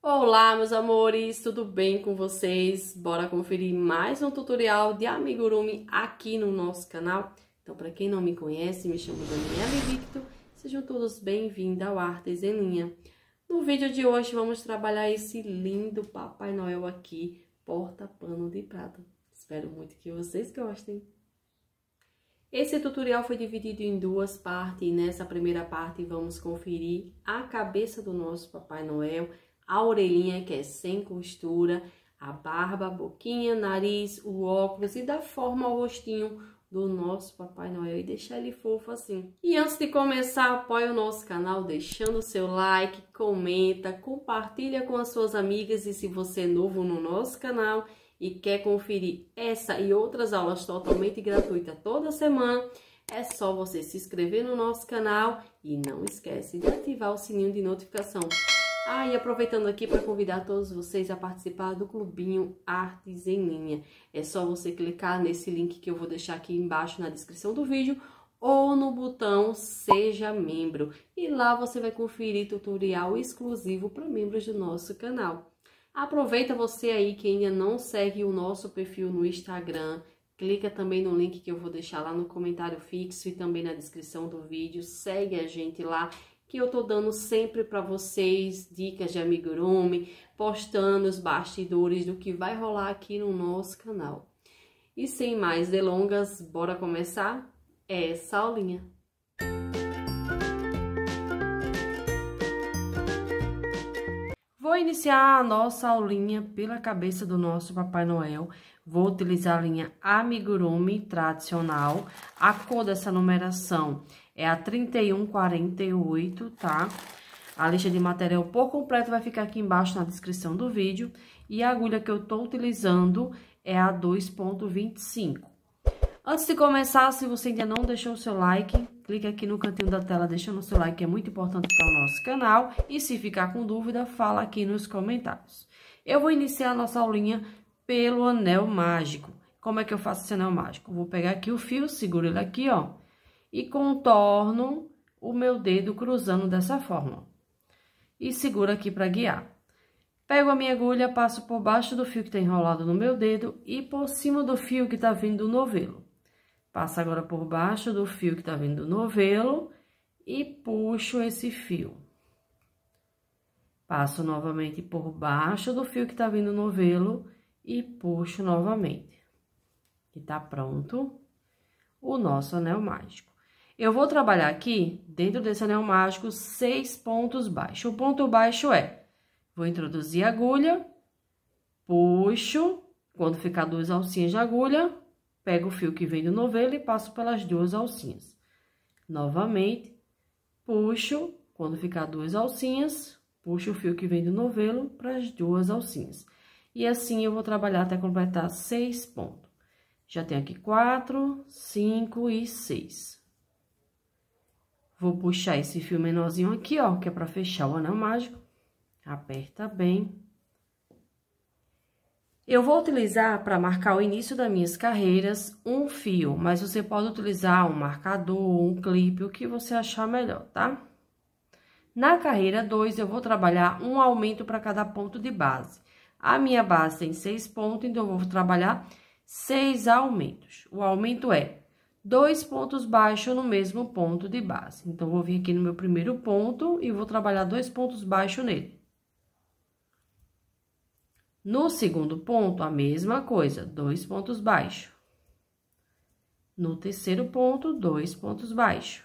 Olá, meus amores, tudo bem com vocês? Bora conferir mais um tutorial de amigurumi aqui no nosso canal. Então, para quem não me conhece, me chamo Daniela Victor, sejam todos bem-vindos ao Artes em Linha. No vídeo de hoje, vamos trabalhar esse lindo Papai Noel aqui, porta-pano de prata. Espero muito que vocês gostem. Esse tutorial foi dividido em duas partes, e nessa primeira parte vamos conferir a cabeça do nosso Papai Noel, a orelhinha que é sem costura, a barba, a boquinha, nariz, o óculos e dar forma ao rostinho do nosso Papai Noel e deixar ele fofo assim. E antes de começar, apoie o nosso canal deixando o seu like, comenta, compartilha com as suas amigas e se você é novo no nosso canal e quer conferir essa e outras aulas totalmente gratuitas toda semana, é só você se inscrever no nosso canal e não esquece de ativar o sininho de notificação. E aproveitando aqui para convidar todos vocês a participar do Clubinho Artes em Linha. É só você clicar nesse link que eu vou deixar aqui embaixo na descrição do vídeo ou no botão Seja Membro. E lá você vai conferir tutorial exclusivo para membros do nosso canal. Aproveita você aí que ainda não segue o nosso perfil no Instagram, clica também no link que eu vou deixar lá no comentário fixo e também na descrição do vídeo, segue a gente lá que eu tô dando sempre para vocês dicas de amigurumi, postando os bastidores do que vai rolar aqui no nosso canal. E sem mais delongas, bora começar essa aulinha. Vou iniciar a nossa aulinha pela cabeça do nosso Papai Noel. Vou utilizar a linha amigurumi tradicional. A cor dessa numeração é a 3148, tá? A lista de material por completo vai ficar aqui embaixo na descrição do vídeo. E a agulha que eu tô utilizando é a 2,25. Antes de começar, se você ainda não deixou o seu like, clique aqui no cantinho da tela deixando o seu like, que é muito importante para o nosso canal. E se ficar com dúvida, fala aqui nos comentários. Eu vou iniciar a nossa aulinha pelo anel mágico. Como é que eu faço esse anel mágico? Vou pegar aqui o fio, seguro ele aqui, ó. E contorno o meu dedo cruzando dessa forma. E seguro aqui para guiar. Pego a minha agulha, passo por baixo do fio que tá enrolado no meu dedo e por cima do fio que tá vindo do novelo. Passo agora por baixo do fio que tá vindo do novelo e puxo esse fio. Passo novamente por baixo do fio que tá vindo do novelo e puxo novamente. E tá pronto o nosso anel mágico. Eu vou trabalhar aqui, dentro desse anel mágico, 6 pontos baixos. O ponto baixo é, vou introduzir a agulha, puxo, quando ficar 2 alcinhas de agulha, pego o fio que vem do novelo e passo pelas 2 alcinhas. Novamente, puxo, quando ficar 2 alcinhas, puxo o fio que vem do novelo para as 2 alcinhas. E assim eu vou trabalhar até completar 6 pontos. Já tenho aqui 4, 5 e 6. Vou puxar esse fio menorzinho aqui, ó, que é para fechar o anel mágico. Aperta bem. Eu vou utilizar, para marcar o início das minhas carreiras, um fio, mas você pode utilizar um marcador, um clipe, o que você achar melhor, tá? Na carreira 2, eu vou trabalhar um aumento para cada ponto de base. A minha base tem 6 pontos, então eu vou trabalhar 6 aumentos. O aumento é 2 pontos baixos no mesmo ponto de base. Então, vou vir aqui no meu primeiro ponto e vou trabalhar 2 pontos baixos nele. No segundo ponto, a mesma coisa, 2 pontos baixos. No terceiro ponto, 2 pontos baixos.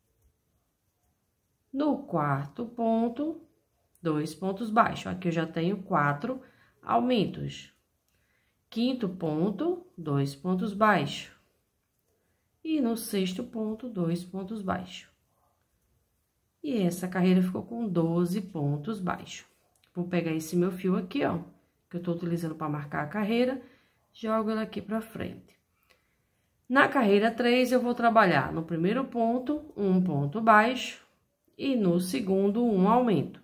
No quarto ponto, 2 pontos baixos. Aqui eu já tenho 4 aumentos. Quinto ponto, 2 pontos baixos. E no sexto ponto, 2 pontos baixos. E essa carreira ficou com 12 pontos baixos. Vou pegar esse meu fio aqui, ó, que eu tô utilizando para marcar a carreira, jogo ele aqui pra frente. Na carreira 3, eu vou trabalhar no primeiro ponto, um ponto baixo, e no segundo, um aumento.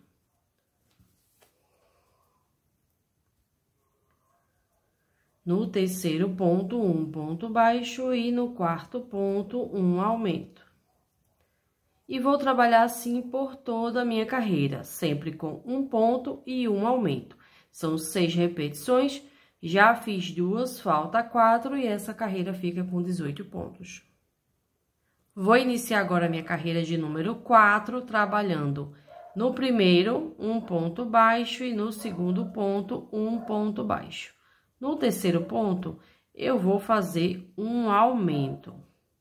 No terceiro ponto, um ponto baixo, e no quarto ponto, um aumento. E vou trabalhar assim por toda a minha carreira, sempre com um ponto e um aumento. São 6 repetições, já fiz 2, falta 4 e essa carreira fica com 18 pontos. Vou iniciar agora a minha carreira de número 4, trabalhando no primeiro, um ponto baixo e no segundo ponto, um ponto baixo. No terceiro ponto, eu vou fazer um aumento.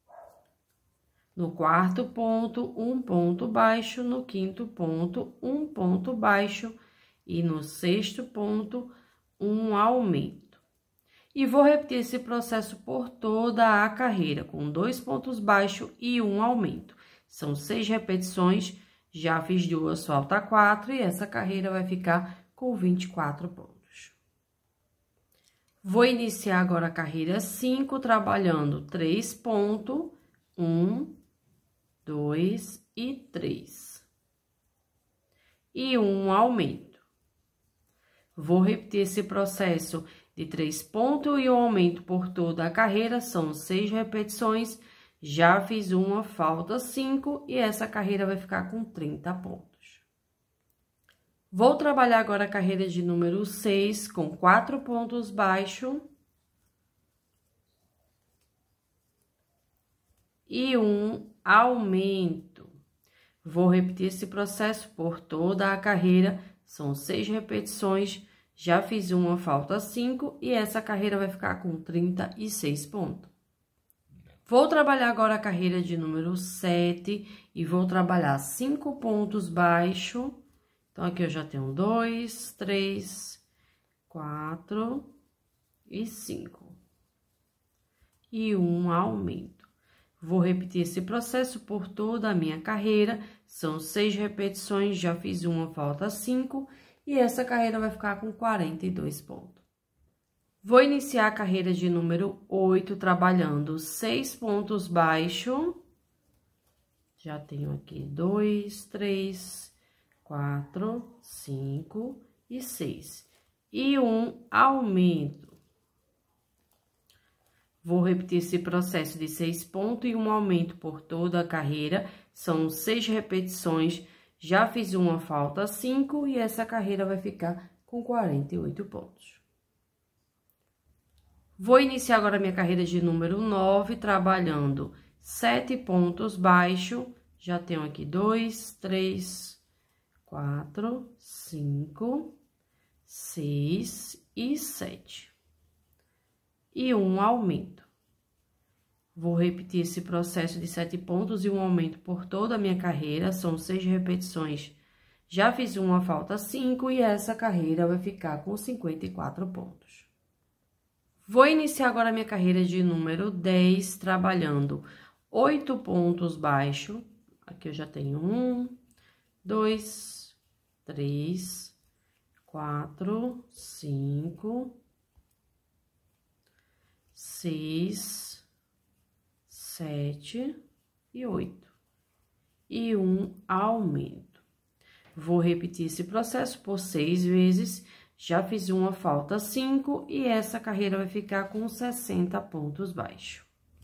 No quarto ponto, um ponto baixo, no quinto ponto, um ponto baixo e no sexto ponto, um aumento. E vou repetir esse processo por toda a carreira, com 2 pontos baixos e um aumento. São 6 repetições, já fiz 2, falta 4 e essa carreira vai ficar com 24 pontos. Vou iniciar agora a carreira 5, trabalhando 3 pontos, 1, 2 e 3. E um aumento. Vou repetir esse processo de 3 pontos e um aumento por toda a carreira, são 6 repetições, já fiz uma, falta 5 e essa carreira vai ficar com 30 pontos. Vou trabalhar agora a carreira de número 6 com 4 pontos baixos e um aumento. Vou repetir esse processo por toda a carreira, são 6 repetições, já fiz uma, falta 5 e essa carreira vai ficar com 36 pontos. Vou trabalhar agora a carreira de número 7 e vou trabalhar 5 pontos baixos. Então, aqui eu já tenho 2, 3, 4 e 5. E um aumento. Vou repetir esse processo por toda a minha carreira. São 6 repetições, já fiz uma, falta 5. E essa carreira vai ficar com 42 pontos. Vou iniciar a carreira de número 8, trabalhando 6 pontos baixos. Já tenho aqui 2, 3, 4, 5 e 6. E um aumento. Vou repetir esse processo de 6 pontos e um aumento por toda a carreira. São 6 repetições, já fiz uma, falta 5 e essa carreira vai ficar com 48 pontos. Vou iniciar agora a minha carreira de número 9, trabalhando 7 pontos baixos. Já tenho aqui 2, 3, 4, 5, 6 e 7. E um aumento. Vou repetir esse processo de 7 pontos e um aumento por toda a minha carreira. São 6 repetições. Já fiz uma, falta 5 e essa carreira vai ficar com 54 pontos. Vou iniciar agora a minha carreira de número 10, trabalhando 8 pontos baixos. Aqui eu já tenho 1, 2, 3, 4, 5, 6, 7 e 8. E um aumento. Vou repetir esse processo por 6 vezes. Já fiz uma, falta 5 e essa carreira vai ficar com 60 pontos baixos.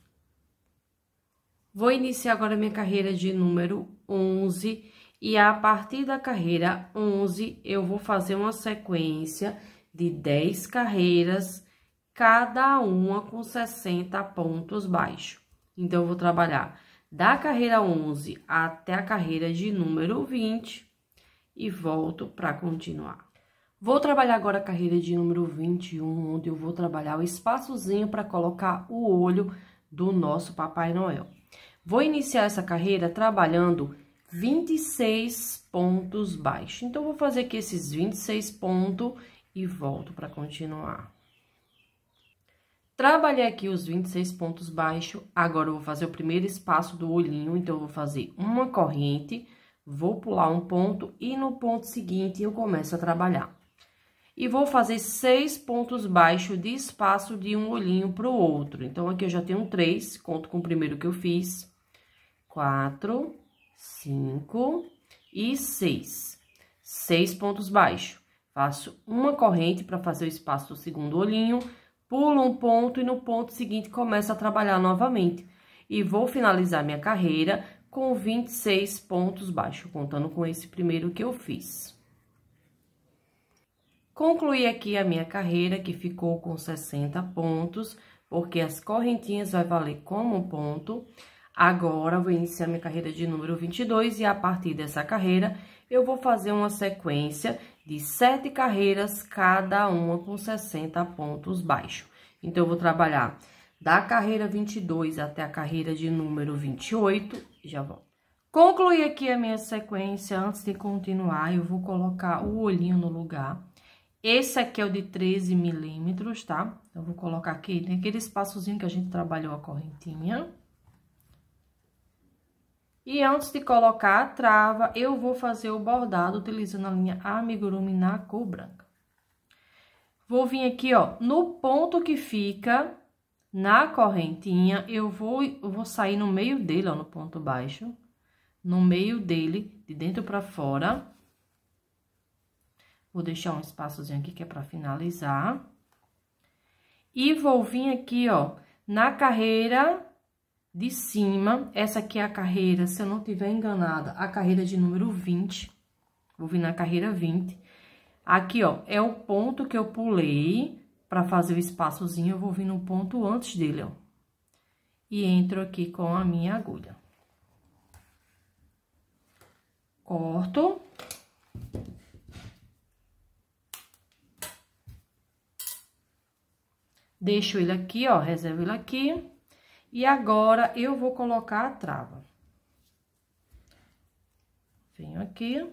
Vou iniciar agora a minha carreira de número 11 e a partir da carreira 11 eu vou fazer uma sequência de 10 carreiras, cada uma com 60 pontos baixos. Então, eu vou trabalhar da carreira 11 até a carreira de número 20 e volto para continuar. Vou trabalhar agora a carreira de número 21, onde eu vou trabalhar o espaçozinho para colocar o olho do nosso Papai Noel. Vou iniciar essa carreira trabalhando 26 pontos baixos. Então, vou fazer aqui esses 26 pontos e volto para continuar. Trabalhei aqui os 26 pontos baixos, agora eu vou fazer o primeiro espaço do olhinho, então, eu vou fazer uma corrente, vou pular um ponto e no ponto seguinte eu começo a trabalhar. E vou fazer 6 pontos baixos de espaço de um olhinho para o outro. Então, aqui eu já tenho 3, conto com o primeiro que eu fiz. 4, 5 e 6. 6 pontos baixos. Faço uma corrente para fazer o espaço do segundo olhinho, pulo um ponto e no ponto seguinte começo a trabalhar novamente. E vou finalizar minha carreira com 26 pontos baixos, contando com esse primeiro que eu fiz. Concluí aqui a minha carreira, que ficou com 60 pontos, porque as correntinhas vai valer como ponto. Agora, vou iniciar minha carreira de número 22 e a partir dessa carreira, eu vou fazer uma sequência de 7 carreiras, cada uma com 60 pontos baixos. Então, eu vou trabalhar da carreira 22 até a carreira de número 28, e já volto. Concluí aqui a minha sequência. Antes de continuar, eu vou colocar o olhinho no lugar. Esse aqui é o de 13 milímetros, tá? Então, eu vou colocar aqui, tem aquele espaçozinho que a gente trabalhou a correntinha. E antes de colocar a trava, eu vou fazer o bordado utilizando a linha amigurumi na cor branca. Vou vir aqui, ó, no ponto que fica na correntinha, eu vou sair no meio dele, ó, no ponto baixo. No meio dele, de dentro pra fora. Vou deixar um espaçozinho aqui que é pra finalizar. E vou vir aqui, ó, na carreira de cima. Essa aqui é a carreira, se eu não tiver enganada, a carreira de número 20. Vou vir na carreira 20. Aqui, ó, é o ponto que eu pulei pra fazer o espaçozinho. Eu vou vir no ponto antes dele, ó. E entro aqui com a minha agulha. Corto. Deixo ele aqui, ó, reservo ele aqui. E agora, eu vou colocar a trava. Venho aqui.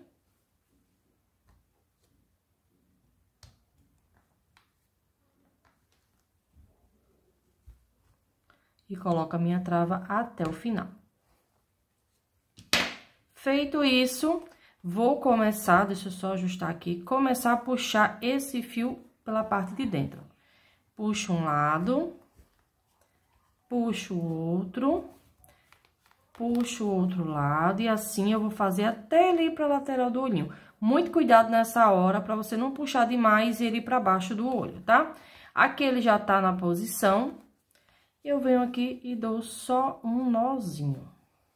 E coloco a minha trava até o final. Feito isso, vou começar, deixa eu só ajustar aqui, começar a puxar esse fio pela parte de dentro. Puxo um lado, puxo o outro lado, e assim eu vou fazer até ele ir pra lateral do olhinho. Muito cuidado nessa hora, pra você não puxar demais e ele ir pra baixo do olho, tá? Aqui ele já tá na posição, eu venho aqui e dou só um nozinho.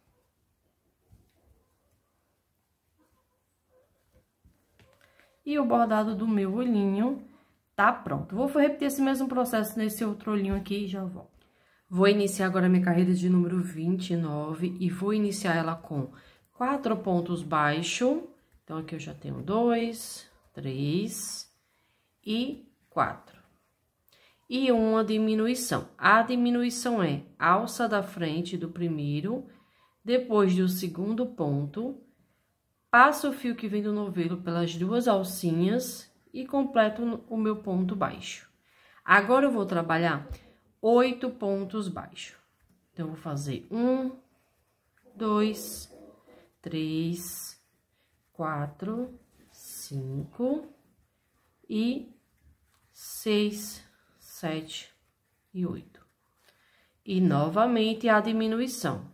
E o bordado do meu olhinho tá pronto. Vou repetir esse mesmo processo nesse outro olhinho aqui e já volto. Vou iniciar agora minha carreira de número 29 e vou iniciar ela com 4 pontos baixos. Então, aqui eu já tenho 2, 3 e 4. E uma diminuição. A diminuição é alça da frente do primeiro, depois do segundo ponto, passo o fio que vem do novelo pelas duas alcinhas e completo o meu ponto baixo. Agora, eu vou trabalhar 8 pontos baixos. Então, eu vou fazer 1, 2, 3, 4, 5 e 6, 7 e 8. E novamente a diminuição.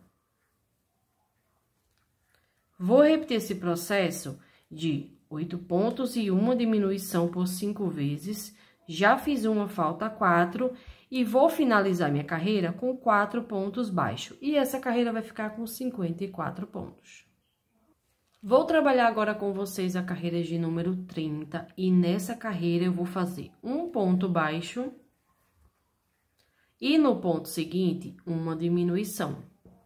Vou repetir esse processo de 8 pontos e uma diminuição por 5 vezes. Já fiz uma, falta 4. E vou finalizar minha carreira com 4 pontos baixos. E essa carreira vai ficar com 54 pontos. Vou trabalhar agora com vocês a carreira de número 30. E nessa carreira eu vou fazer um ponto baixo. E no ponto seguinte, uma diminuição.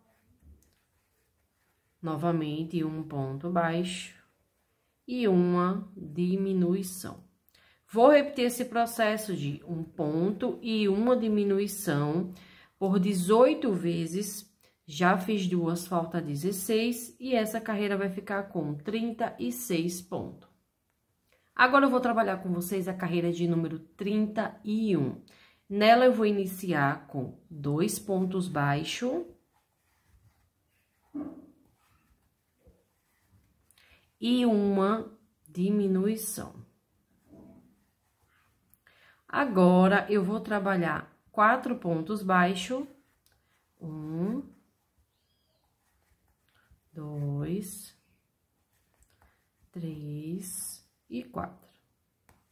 Novamente, um ponto baixo e uma diminuição. Vou repetir esse processo de um ponto e uma diminuição por 18 vezes. Já fiz 2, falta 16, e essa carreira vai ficar com 36 pontos. Agora, eu vou trabalhar com vocês a carreira de número 31. Nela, eu vou iniciar com 2 pontos baixos. E uma diminuição. Agora, eu vou trabalhar 4 pontos baixos. 1, 2, 3 e 4.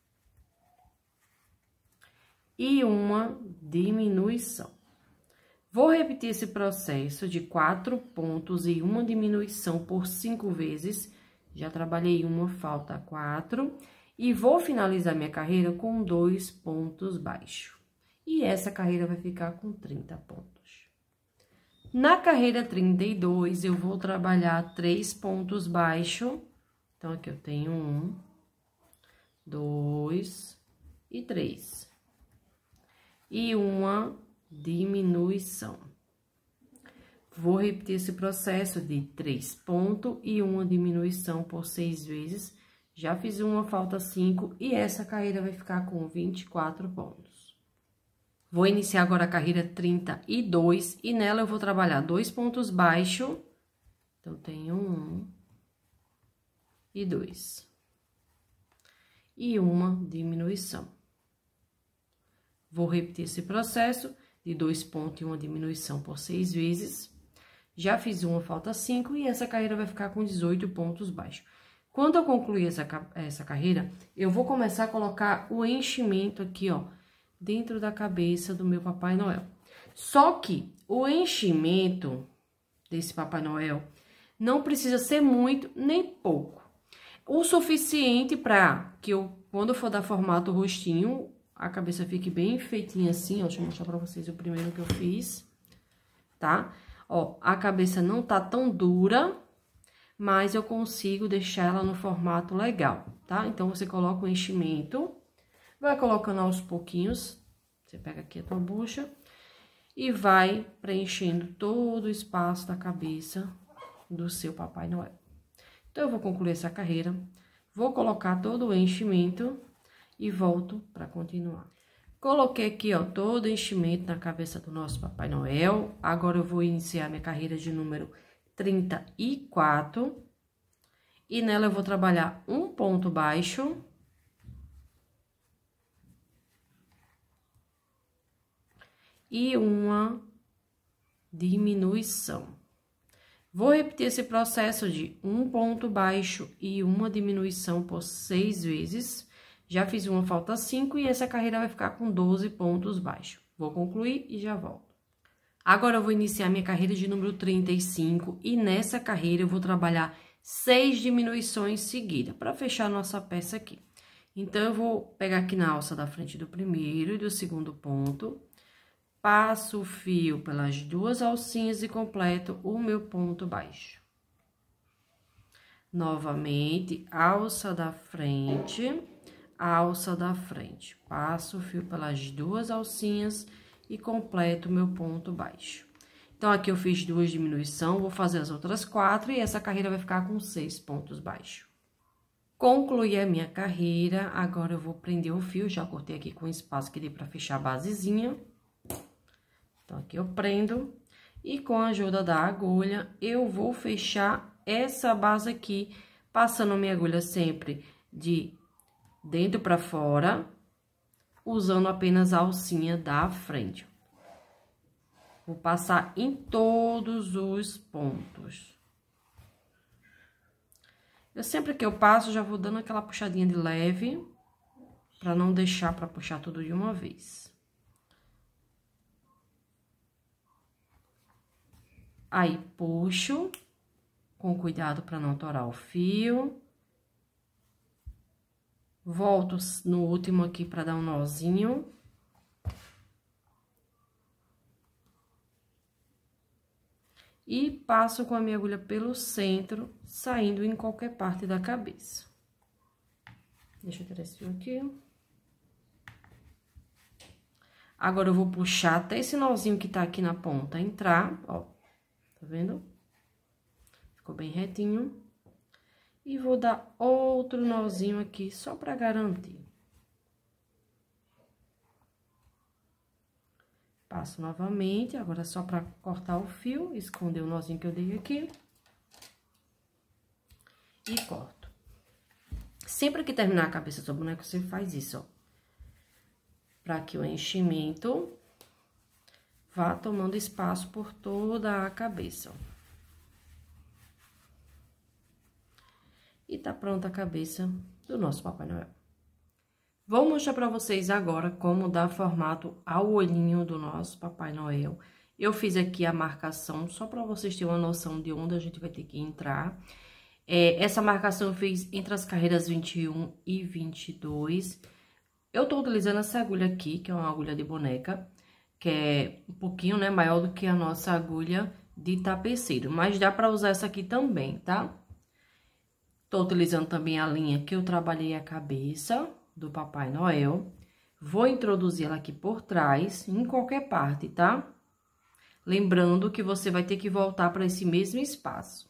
E uma diminuição. Vou repetir esse processo de 4 pontos e uma diminuição por 5 vezes. Já trabalhei uma, falta 4. E vou finalizar minha carreira com 2 pontos baixos. E essa carreira vai ficar com 30 pontos. Na carreira 32, eu vou trabalhar 3 pontos baixos. Então, aqui eu tenho 1, 2 e 3. E uma diminuição. Vou repetir esse processo de 3 pontos e uma diminuição por 6 vezes. Já fiz uma, falta 5 e essa carreira vai ficar com 24 pontos. Vou iniciar agora a carreira 32 e nela eu vou trabalhar 2 pontos baixos. Então, tenho 1 e 2. E uma diminuição. Vou repetir esse processo de 2 pontos e uma diminuição por 6 vezes. Já fiz uma, falta 5 e essa carreira vai ficar com 18 pontos baixos. Quando eu concluir essa carreira, eu vou começar a colocar o enchimento aqui, ó, dentro da cabeça do meu Papai Noel. Só que o enchimento desse Papai Noel não precisa ser muito nem pouco. O suficiente para que eu, quando eu for dar formato o rostinho, a cabeça fique bem feitinha assim, ó. Deixa eu mostrar pra vocês o primeiro que eu fiz, tá? Ó, a cabeça não tá tão dura, mas eu consigo deixar ela no formato legal, tá? Então, você coloca o enchimento, vai colocando aos pouquinhos, você pega aqui a tua bucha e vai preenchendo todo o espaço da cabeça do seu Papai Noel. Então, eu vou concluir essa carreira, vou colocar todo o enchimento e volto para continuar. Coloquei aqui, ó, todo o enchimento na cabeça do nosso Papai Noel. Agora, eu vou iniciar minha carreira de número 34. E nela eu vou trabalhar um ponto baixo. E uma diminuição. Vou repetir esse processo de um ponto baixo e uma diminuição por 6 vezes. Já fiz uma, falta 5 e essa carreira vai ficar com 12 pontos baixos. Vou concluir e já volto. Agora, eu vou iniciar minha carreira de número 35 e nessa carreira eu vou trabalhar 6 diminuições seguidas para fechar nossa peça aqui. Então, eu vou pegar aqui na alça da frente do primeiro e do segundo ponto, passo o fio pelas 2 alcinhas e completo o meu ponto baixo. Novamente, alça da frente, passo o fio pelas 2 alcinhas e completo o meu ponto baixo. Então, aqui eu fiz 2 diminuições, vou fazer as outras 4 e essa carreira vai ficar com 6 pontos baixos. Concluí a minha carreira, agora eu vou prender o fio, já cortei aqui com espaço que dê pra fechar a basezinha. Então, aqui eu prendo e com a ajuda da agulha, eu vou fechar essa base aqui, passando a minha agulha sempre de dentro pra fora, usando apenas a alcinha da frente. Vou passar em todos os pontos. Sempre que eu passo, já vou dando aquela puxadinha de leve, pra não deixar pra puxar tudo de uma vez. Aí, puxo, com cuidado pra não torar o fio. Volto no último aqui pra dar um nozinho. E passo com a minha agulha pelo centro, saindo em qualquer parte da cabeça. Deixa eu tirar esse fio aqui. Agora, eu vou puxar até esse nozinho que tá aqui na ponta entrar, ó. Tá vendo? Ficou bem retinho. E vou dar outro nozinho aqui, só pra garantir. Passo novamente, agora só pra cortar o fio, esconder o nozinho que eu dei aqui. E corto. Sempre que terminar a cabeça do boneco, você faz isso, ó. Pra que o enchimento vá tomando espaço por toda a cabeça, ó. E tá pronta a cabeça do nosso Papai Noel. Vou mostrar pra vocês agora como dar formato ao olhinho do nosso Papai Noel. Eu fiz aqui a marcação, só pra vocês terem uma noção de onde a gente vai ter que entrar. Essa marcação eu fiz entre as carreiras 21 e 22. Eu tô utilizando essa agulha aqui, que é uma agulha de boneca, que é um pouquinho, né, maior do que a nossa agulha de tapeceiro. Mas dá pra usar essa aqui também, tá? Tô utilizando também a linha que eu trabalhei a cabeça do Papai Noel. Vou introduzir ela aqui por trás, em qualquer parte, tá? Lembrando que você vai ter que voltar para esse mesmo espaço.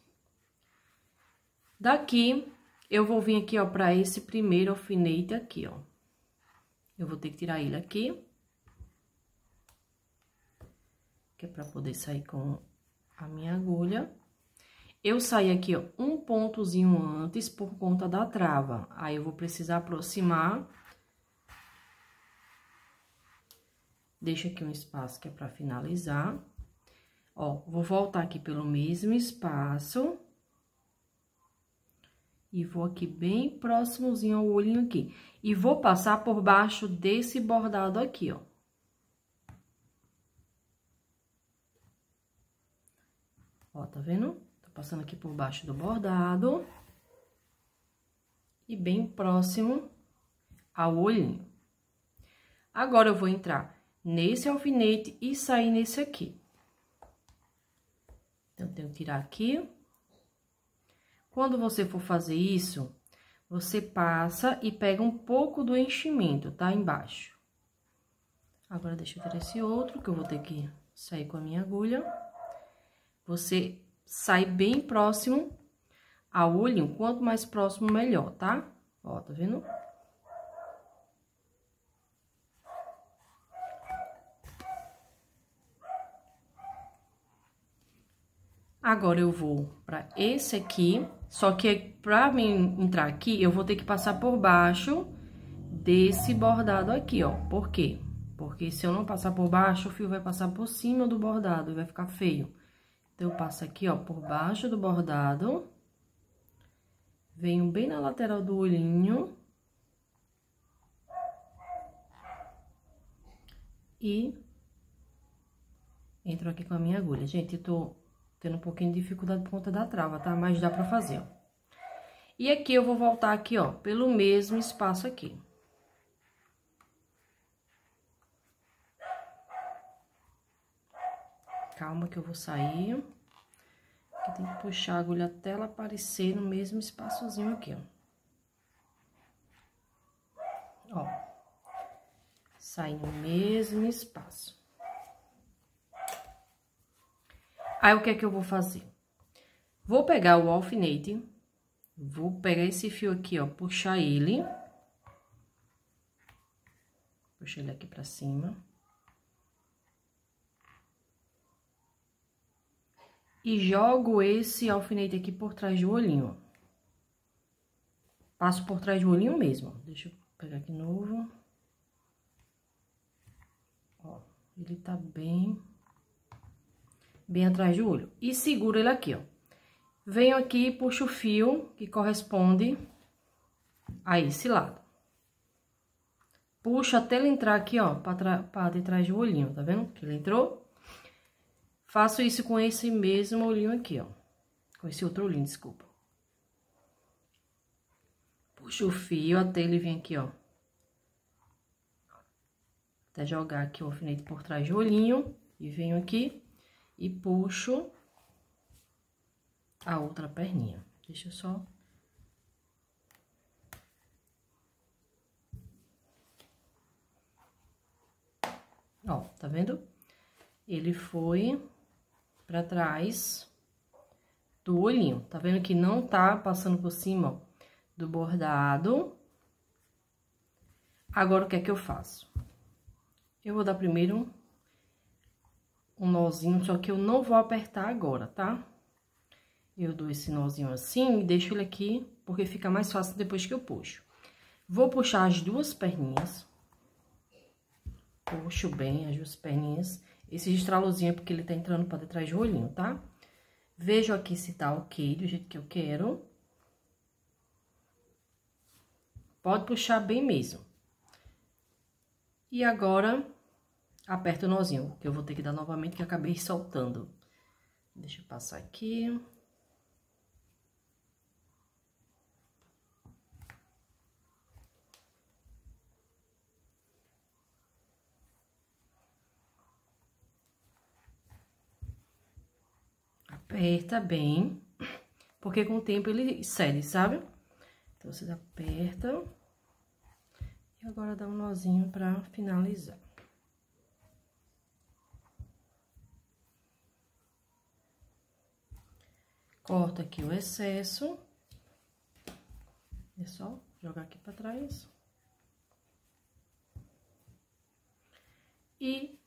Daqui, eu vou vir aqui, ó, para esse primeiro alfinete aqui, ó. Eu vou ter que tirar ele aqui. Que é para poder sair com a minha agulha. Eu saí aqui, ó, um pontozinho antes por conta da trava. Aí, eu vou precisar aproximar. Deixa aqui um espaço que é para finalizar. Ó, vou voltar aqui pelo mesmo espaço. E vou aqui bem próximozinho ao olhinho aqui. E vou passar por baixo desse bordado aqui, ó. Ó, tá vendo? Tô passando aqui por baixo do bordado. E bem próximo ao olhinho. Agora, eu vou entrar nesse alfinete e sair nesse aqui. Então, eu tenho que tirar aqui. Quando você for fazer isso, você passa e pega um pouco do enchimento, tá? Embaixo. Agora, deixa eu tirar esse outro, que eu vou ter que sair com a minha agulha. Você sai bem próximo ao olhinho. Quanto mais próximo, melhor, tá? Ó, tá vendo? Agora, eu vou pra esse aqui, só que pra mim entrar aqui, eu vou ter que passar por baixo desse bordado aqui, ó. Por quê? Porque se eu não passar por baixo, o fio vai passar por cima do bordado e vai ficar feio. Então, eu passo aqui, ó, por baixo do bordado. Venho bem na lateral do olhinho. E entro aqui com a minha agulha. Gente, eu tô tendo um pouquinho de dificuldade por conta da trava, tá? Mas dá pra fazer, ó. E aqui eu vou voltar aqui, ó, pelo mesmo espaço aqui. Calma que eu vou sair. Aqui tem que puxar a agulha até ela aparecer no mesmo espaçozinho aqui, ó. Ó. Sai no mesmo espaço. Aí, o que é que eu vou fazer? Vou pegar o alfinete, vou pegar esse fio aqui, ó, puxar ele. Puxa ele aqui pra cima. E jogo esse alfinete aqui por trás do olhinho, ó. Passo por trás do olhinho mesmo. Deixa eu pegar aqui de novo. Ó, ele tá bem atrás do olho. E seguro ele aqui, ó. Venho aqui e puxo o fio que corresponde a esse lado. Puxo até ele entrar aqui, ó, pra detrás do olhinho, tá vendo? Que ele entrou. Faço isso com esse mesmo olhinho aqui, ó. Com esse outro olhinho, desculpa. Puxo o fio até ele vir aqui, ó. Até jogar aqui o alfinete por trás do olhinho. E venho aqui e puxo a outra perninha. Deixa eu só... Ó, tá vendo? Ele foi pra trás do olhinho. Tá vendo que não tá passando por cima, ó, do bordado. Agora, o que é que eu faço? Eu vou dar primeiro um nozinho, só que eu não vou apertar agora, tá? Eu dou esse nozinho assim e deixo ele aqui, porque fica mais fácil depois que eu puxo. Vou puxar as duas perninhas. Puxo bem as duas perninhas. Esse estralozinho é porque ele tá entrando pra detrás do olhinho, tá? Vejo aqui se tá ok, do jeito que eu quero. Pode puxar bem mesmo. E agora, aperta o nozinho, que eu vou ter que dar novamente, que eu acabei soltando. Deixa eu passar aqui. Aperta bem, porque com o tempo ele cede, sabe? Então, vocês apertam. E agora dá um nozinho pra finalizar. Corta aqui o excesso. É só jogar aqui pra trás. E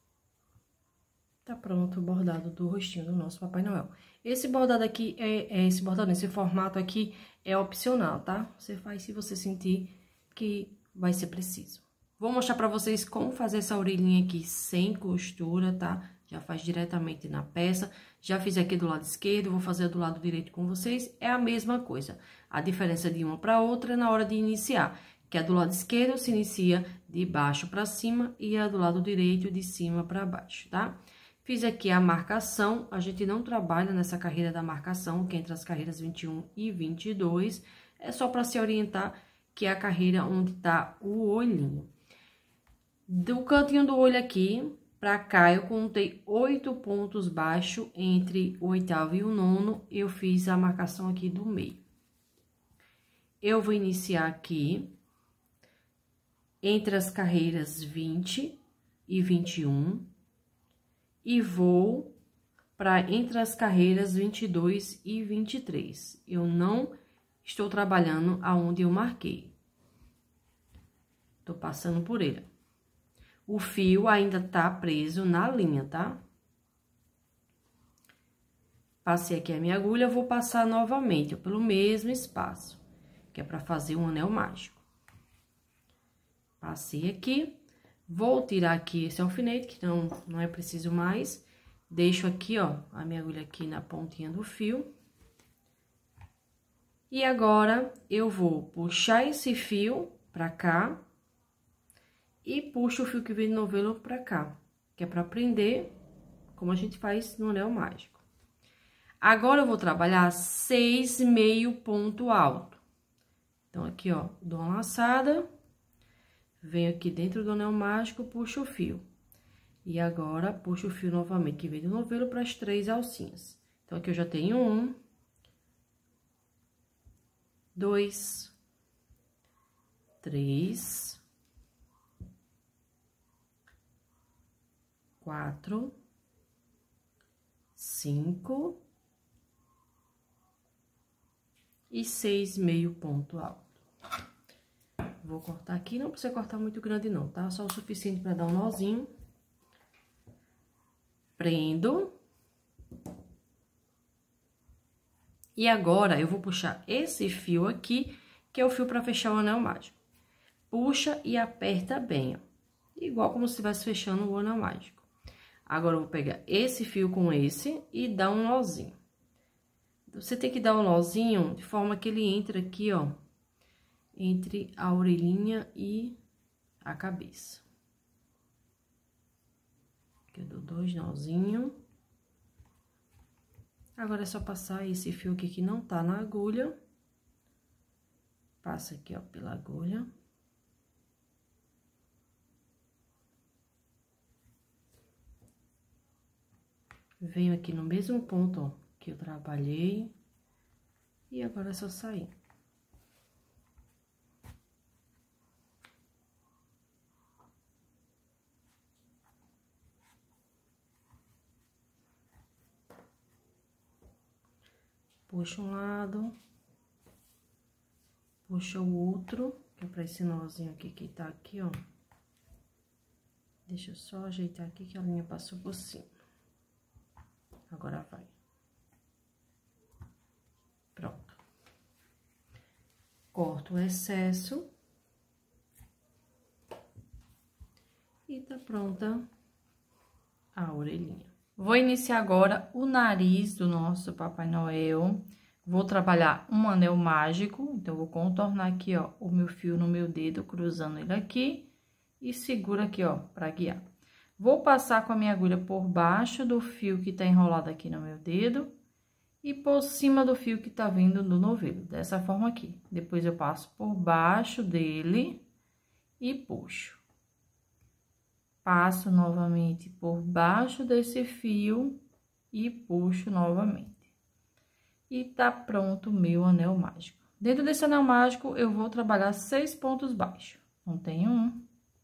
tá pronto o bordado do rostinho do nosso Papai Noel. Esse bordado aqui, esse formato aqui é opcional, tá? Você faz se você sentir que vai ser preciso. Vou mostrar pra vocês como fazer essa orelhinha aqui sem costura, tá? Já faz diretamente na peça. Já fiz aqui do lado esquerdo, vou fazer do lado direito com vocês. É a mesma coisa. A diferença de uma pra outra é na hora de iniciar. Que a do lado esquerdo se inicia de baixo pra cima e a do lado direito de cima pra baixo, tá? Fiz aqui a marcação, a gente não trabalha nessa carreira da marcação, que é entre as carreiras 21 e 22, é só para se orientar que é a carreira onde tá o olhinho. Do cantinho do olho aqui pra cá, eu contei 8 pontos baixos entre o 8º e o 9º, eu fiz a marcação aqui do meio. Eu vou iniciar aqui entre as carreiras 20 e 21, e vou para entre as carreiras 22 e 23. Eu não estou trabalhando aonde eu marquei. Tô passando por ele. O fio ainda tá preso na linha, tá? Passei aqui a minha agulha, vou passar novamente pelo mesmo espaço, que é para fazer um anel mágico. Passei aqui. Vou tirar aqui esse alfinete, que não é preciso mais. Deixo aqui, ó, a minha agulha aqui na pontinha do fio. E agora, eu vou puxar esse fio pra cá. E puxo o fio que vem do novelo pra cá. Que é pra prender, como a gente faz no anel mágico. Agora, eu vou trabalhar 6 meio ponto alto. Então, aqui, ó, dou uma laçada. Venho aqui dentro do anel mágico, puxo o fio. E agora, puxo o fio novamente, que vem do novelo, para as 3 alcinhas. Então, aqui eu já tenho 1, 2, 3, 4, 5 e 6 meio ponto alto. Vou cortar aqui, não precisa cortar muito grande não, tá? Só o suficiente para dar um nozinho. Prendo. E agora, eu vou puxar esse fio aqui, que é o fio para fechar o anel mágico. Puxa e aperta bem, ó. Igual como se estivesse fechando o anel mágico. Agora, eu vou pegar esse fio com esse e dar um nozinho. Você tem que dar um nozinho de forma que ele entre aqui, ó, entre a orelhinha e a cabeça. Aqui eu dou 2 nozinhos. Agora, é só passar esse fio aqui que não tá na agulha. Passa aqui, ó, pela agulha. Venho aqui no mesmo ponto, ó, que eu trabalhei. E agora é só sair. Puxa um lado, puxa o outro, que é pra esse nozinho aqui que tá aqui, ó. Deixa eu só ajeitar aqui que a linha passou por cima. Agora vai. Pronto. Corto o excesso. E tá pronta a orelhinha. Vou iniciar agora o nariz do nosso Papai Noel. Vou trabalhar um anel mágico, então, vou contornar aqui, ó, o meu fio no meu dedo, cruzando ele aqui. E segura aqui, ó, pra guiar. Vou passar com a minha agulha por baixo do fio que tá enrolado aqui no meu dedo e por cima do fio que tá vindo do novelo, dessa forma aqui. Depois eu passo por baixo dele e puxo. Passo novamente por baixo desse fio e puxo novamente. E tá pronto o meu anel mágico. Dentro desse anel mágico, eu vou trabalhar 6 pontos baixos. Então, tem 1,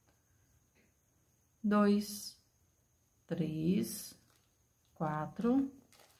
2, 3, 4,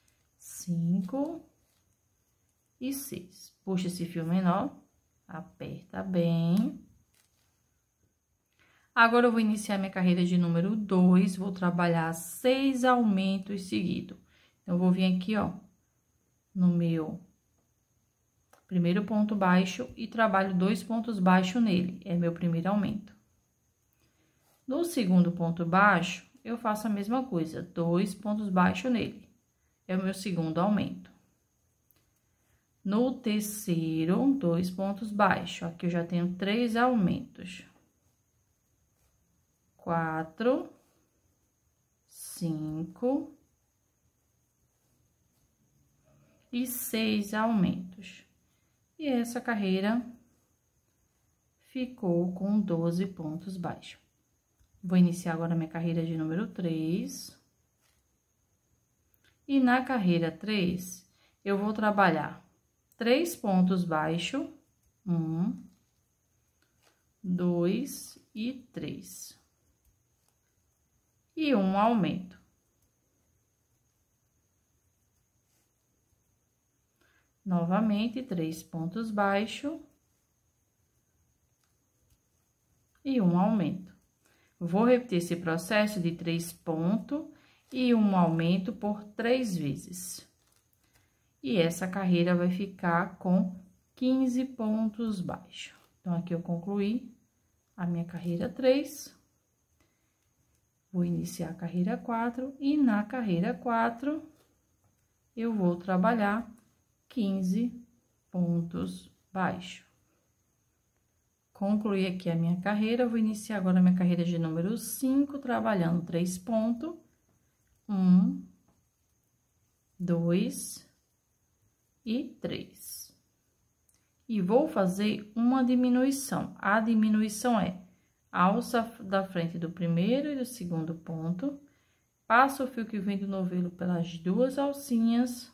5 e 6. Puxa esse fio menor, aperta bem. Agora, eu vou iniciar minha carreira de número 2, vou trabalhar 6 aumentos seguidos. Então, eu vou vir aqui, ó, no meu primeiro ponto baixo e trabalho 2 pontos baixos nele, é meu primeiro aumento. No segundo ponto baixo, eu faço a mesma coisa, 2 pontos baixos nele, é o meu segundo aumento. No terceiro, 2 pontos baixos, aqui eu já tenho 3 aumentos. 4, 5 e 6 aumentos. E essa carreira ficou com 12 pontos baixos. Vou iniciar agora minha carreira de número 3. E na carreira 3, eu vou trabalhar 3 pontos baixos, 1, 2 e 3. E um aumento. Novamente, 3 pontos baixos e um aumento. Vou repetir esse processo de 3 pontos e um aumento por 3 vezes. E essa carreira vai ficar com 15 pontos baixos. Então, aqui eu concluí a minha carreira 3. Vou iniciar a carreira 4 e na carreira 4 eu vou trabalhar 15 pontos baixos. Concluí aqui a minha carreira, vou iniciar agora a minha carreira de número 5, trabalhando 3 pontos. 1, 2 e 3. E vou fazer uma diminuição. A diminuição é alça da frente do primeiro e do segundo ponto, passo o fio que vem do novelo pelas 2 alcinhas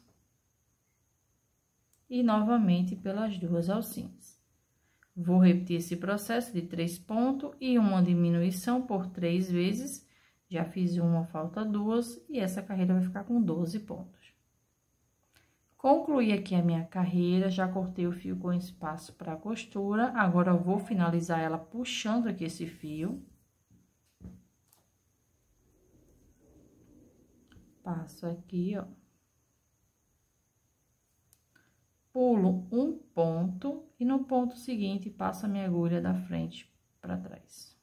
e novamente pelas 2 alcinhas. Vou repetir esse processo de 3 pontos e uma diminuição por 3 vezes. Já fiz uma, falta 2 e essa carreira vai ficar com 12 pontos. Concluí aqui a minha carreira, já cortei o fio com espaço para costura. Agora, eu vou finalizar ela puxando aqui esse fio. Passo aqui, ó. Pulo um ponto e no ponto seguinte, passo a minha agulha da frente para trás.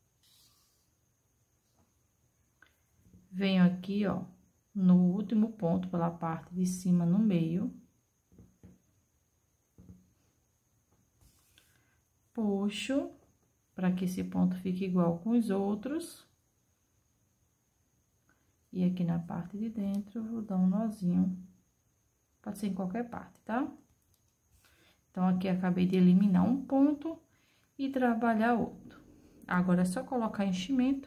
Venho aqui, ó, no último ponto, pela parte de cima, no meio. Puxo, para que esse ponto fique igual com os outros. E aqui na parte de dentro, eu vou dar um nozinho, pode ser em qualquer parte, tá? Então, aqui, acabei de eliminar um ponto e trabalhar outro. Agora, é só colocar enchimento.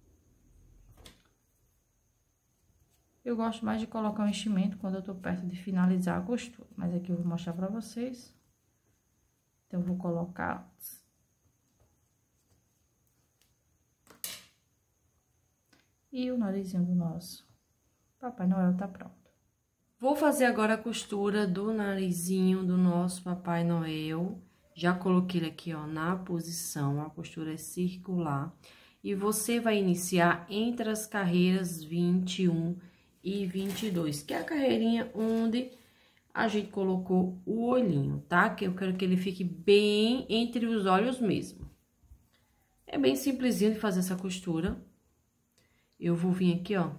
Eu gosto mais de colocar o enchimento quando eu tô perto de finalizar a costura. Mas aqui eu vou mostrar pra vocês. Então, eu vou colocar... E o narizinho do nosso Papai Noel tá pronto. Vou fazer agora a costura do narizinho do nosso Papai Noel. Já coloquei ele aqui, ó, na posição, a costura é circular. E você vai iniciar entre as carreiras 21 e 22, que é a carreirinha onde a gente colocou o olhinho, tá? Que eu quero que ele fique bem entre os olhos mesmo. É bem simplesinho de fazer essa costura. Eu vou vir aqui, ó.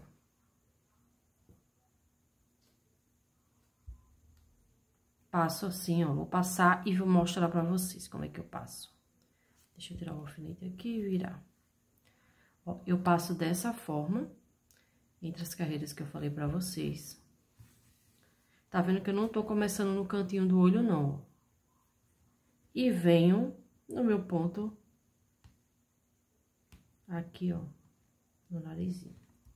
Passo assim, ó, vou passar e vou mostrar pra vocês como é que eu passo. Deixa eu tirar o alfinete aqui e virar. Ó, eu passo dessa forma, entre as carreiras que eu falei pra vocês. Tá vendo que eu não tô começando no cantinho do olho, não. E venho no meu ponto aqui, ó, no narizinho.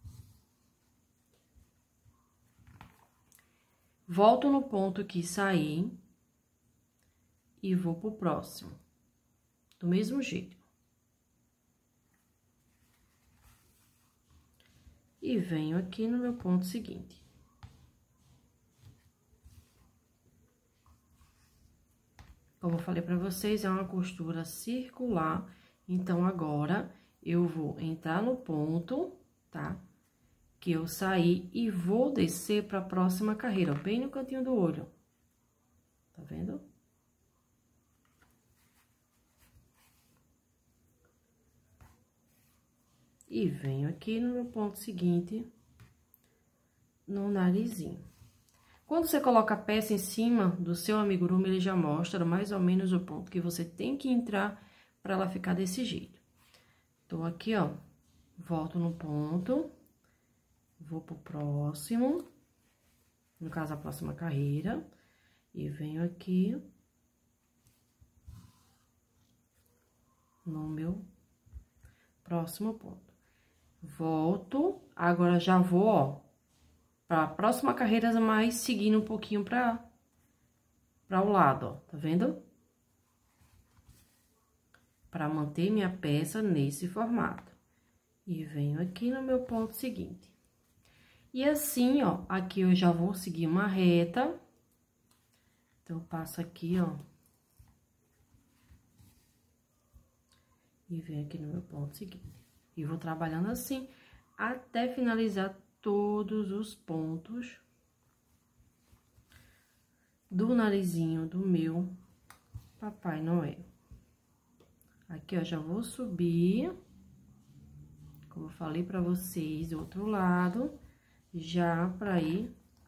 Volto no ponto que saí e vou pro próximo. Do mesmo jeito. E venho aqui no meu ponto seguinte. Como eu falei pra vocês, é uma costura circular. Então, agora, eu vou entrar no ponto, tá? Que eu saí e vou descer pra próxima carreira, ó, bem no cantinho do olho. Tá vendo? E venho aqui no meu ponto seguinte, no narizinho. Quando você coloca a peça em cima do seu amigurumi, ele já mostra mais ou menos o ponto que você tem que entrar para ela ficar desse jeito. Tô aqui, ó, volto no ponto, vou pro próximo, no caso, a próxima carreira, e venho aqui no meu próximo ponto. Volto, agora já vou, ó, pra próxima carreira, mas seguindo um pouquinho pra o lado, ó, tá vendo? Pra manter minha peça nesse formato. E venho aqui no meu ponto seguinte. E assim, ó, aqui eu já vou seguir uma reta. Então, eu passo aqui, ó. E venho aqui no meu ponto seguinte. E vou trabalhando assim, até finalizar todos os pontos do narizinho do meu Papai Noel. Aqui, ó, já vou subir, como eu falei pra vocês, do outro lado, já pra ir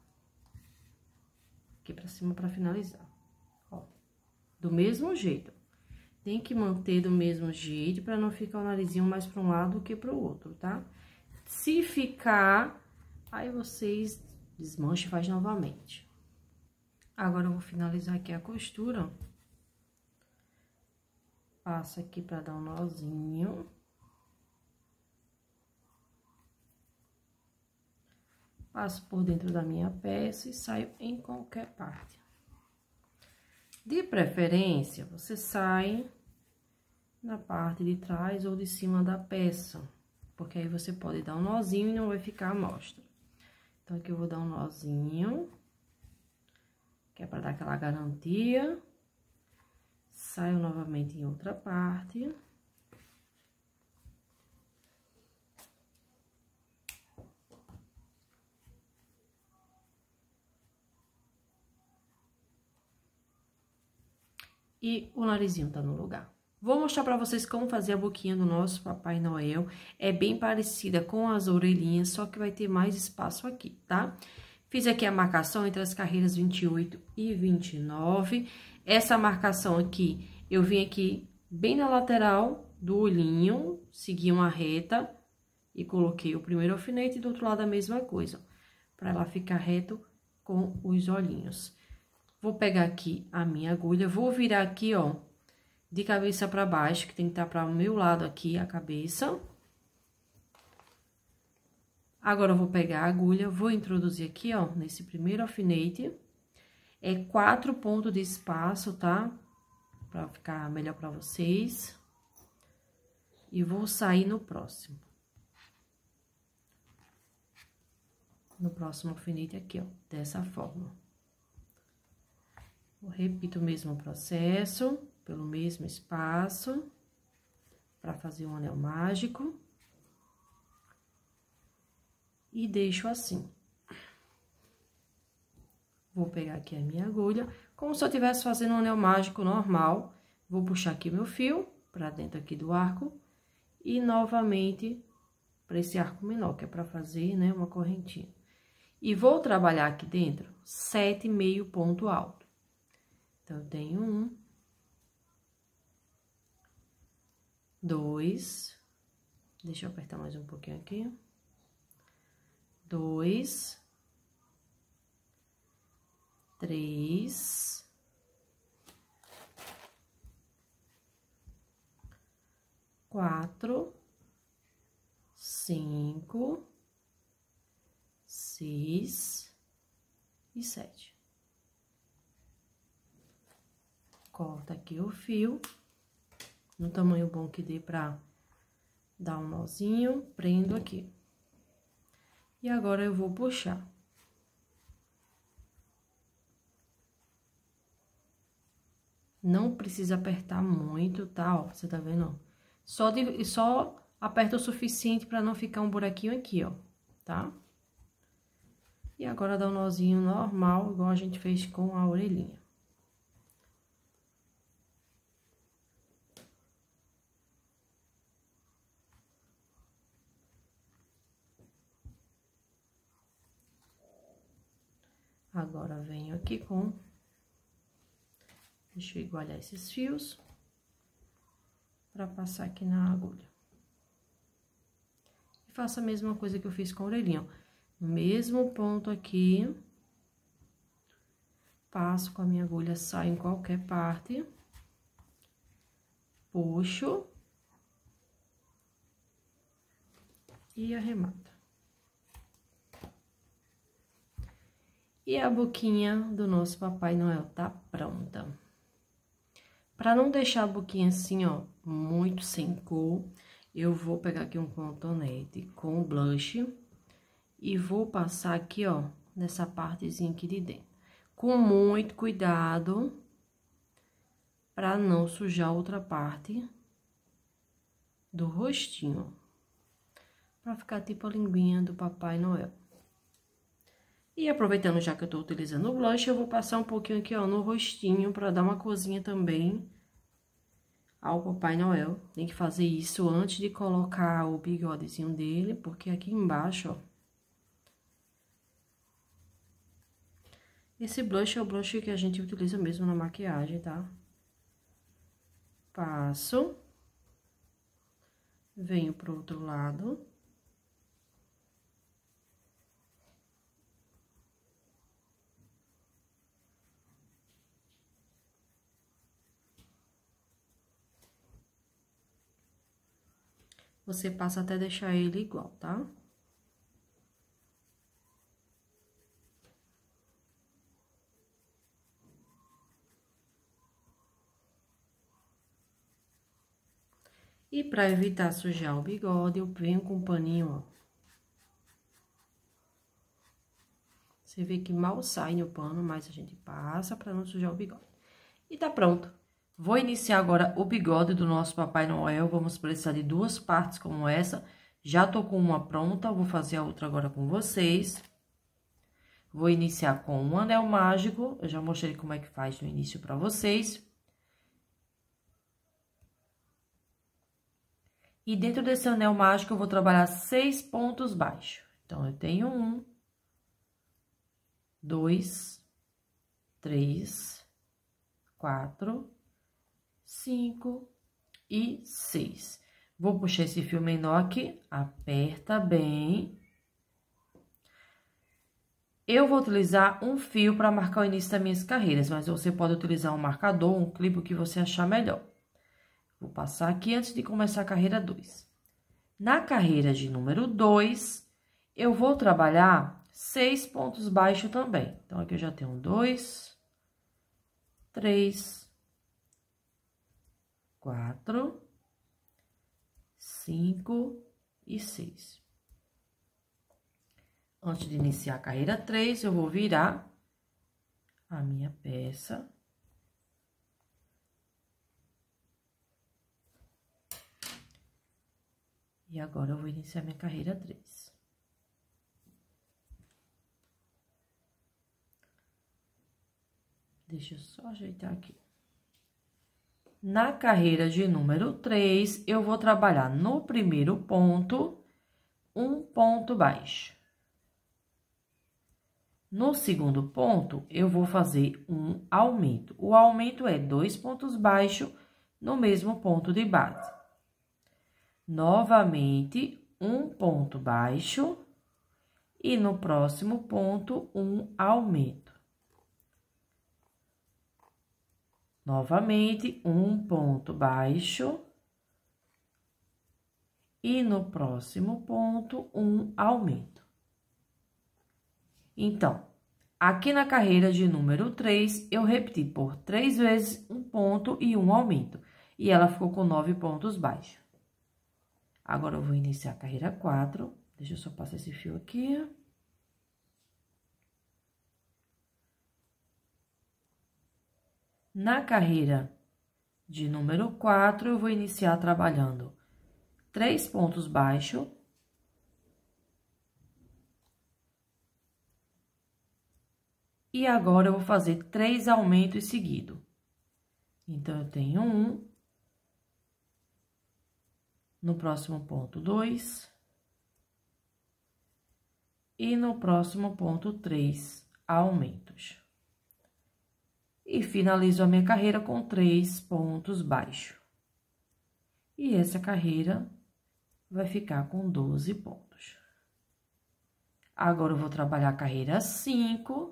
aqui pra cima pra finalizar. Ó, do mesmo jeito. Tem que manter do mesmo jeito pra não ficar o narizinho mais pra um lado do que pro outro, tá? Se ficar, aí vocês desmanchem e faz novamente. Agora, eu vou finalizar aqui a costura. Passo aqui pra dar um nozinho. Passo por dentro da minha peça e saio em qualquer parte. De preferência, você sai na parte de trás ou de cima da peça, porque aí você pode dar um nozinho e não vai ficar à mostra. Então, aqui eu vou dar um nozinho, que é pra dar aquela garantia. Saio novamente em outra parte. E o narizinho tá no lugar. Vou mostrar pra vocês como fazer a boquinha do nosso Papai Noel. É bem parecida com as orelhinhas, só que vai ter mais espaço aqui, tá? Fiz aqui a marcação entre as carreiras 28 e 29. Essa marcação aqui, eu vim aqui bem na lateral do olhinho, segui uma reta e coloquei o primeiro alfinete e do outro lado a mesma coisa, pra ela ficar reto com os olhinhos. Vou pegar aqui a minha agulha, vou virar aqui, ó, de cabeça pra baixo, que tem que estar para o meu lado aqui, a cabeça. Agora, eu vou pegar a agulha, vou introduzir aqui, ó, nesse primeiro alfinete. É 4 pontos de espaço, tá? Pra ficar melhor pra vocês. E vou sair no próximo. No próximo alfinete aqui, ó, dessa forma. Eu repito o mesmo processo, pelo mesmo espaço, pra fazer um anel mágico. E deixo assim. Vou pegar aqui a minha agulha, como se eu estivesse fazendo um anel mágico normal. Vou puxar aqui meu fio pra dentro aqui do arco e novamente para esse arco menor, que é para fazer, né, uma correntinha. E vou trabalhar aqui dentro 7,5 ponto alto. Então, eu tenho 1, 2, Deixa eu apertar mais um pouquinho aqui. 2, 3, 4, 5, 6 e 7. Corta aqui o fio, no tamanho bom que dê pra dar um nozinho, prendo aqui. E agora eu vou puxar. Não precisa apertar muito, tá? Ó, você tá vendo, ó? Só aperta o suficiente pra não ficar um buraquinho aqui, ó, tá? E agora dá um nozinho normal, igual a gente fez com a orelhinha. Agora, venho aqui com... Deixa eu igualar esses fios pra passar aqui na agulha. E faço a mesma coisa que eu fiz com a orelhinha, ó. No mesmo ponto aqui, passo com a minha agulha, saio em qualquer parte, puxo e arremato. E a boquinha do nosso Papai Noel tá pronta. Pra não deixar a boquinha assim, ó, muito sem cor, eu vou pegar aqui um cotonete com blush e vou passar aqui, ó, nessa partezinha aqui de dentro. Com muito cuidado, pra não sujar outra parte do rostinho. Pra ficar tipo a linguinha do Papai Noel. E aproveitando já que eu tô utilizando o blush, eu vou passar um pouquinho aqui, ó, no rostinho, pra dar uma corzinha também ao Papai Noel. Tem que fazer isso antes de colocar o bigodezinho dele, porque aqui embaixo, ó, esse blush é o blush que a gente utiliza mesmo na maquiagem, tá? Passo. Venho pro outro lado. Você passa até deixar ele igual, tá? E pra evitar sujar o bigode, eu venho com um paninho, ó. Você vê que mal sai no pano, mas a gente passa pra não sujar o bigode. E tá pronto. Vou iniciar agora o bigode do nosso Papai Noel. Vamos precisar de 2 partes como essa. Já tô com uma pronta, vou fazer a outra agora com vocês. Vou iniciar com um anel mágico. Eu já mostrei como é que faz no início pra vocês. E dentro desse anel mágico, eu vou trabalhar 6 pontos baixos. Então, eu tenho 1, 2, 3, 4, 5 e 6. Vou puxar esse fio menor aqui, aperta bem. Eu vou utilizar um fio para marcar o início das minhas carreiras, mas você pode utilizar um marcador, um clipe, o que você achar melhor. Vou passar aqui antes de começar a carreira 2. Na carreira de número 2, eu vou trabalhar 6 pontos baixos também. Então, aqui eu já tenho 2, 3, 4, 5 e 6. Antes de iniciar a carreira 3, eu vou virar a minha peça. E agora, eu vou iniciar minha carreira 3. Deixa eu só ajeitar aqui. Na carreira de número 3, eu vou trabalhar no primeiro ponto, um ponto baixo. No segundo ponto, eu vou fazer um aumento. O aumento é 2 pontos baixos no mesmo ponto de base. Novamente, um ponto baixo e no próximo ponto, um aumento. Novamente, um ponto baixo e no próximo ponto, um aumento. Então, aqui na carreira de número 3, eu repeti por 3 vezes um ponto e um aumento. E ela ficou com 9 pontos baixos. Agora, eu vou iniciar a carreira 4. Deixa eu só passar esse fio aqui. Na carreira de número 4, eu vou iniciar trabalhando 3 pontos baixos. E agora, eu vou fazer 3 aumentos seguidos. Então, eu tenho 1. No próximo ponto, 2. E no próximo ponto, 3 aumentos. E finalizo a minha carreira com 3 pontos baixos. E essa carreira vai ficar com 12 pontos. Agora, eu vou trabalhar a carreira 5.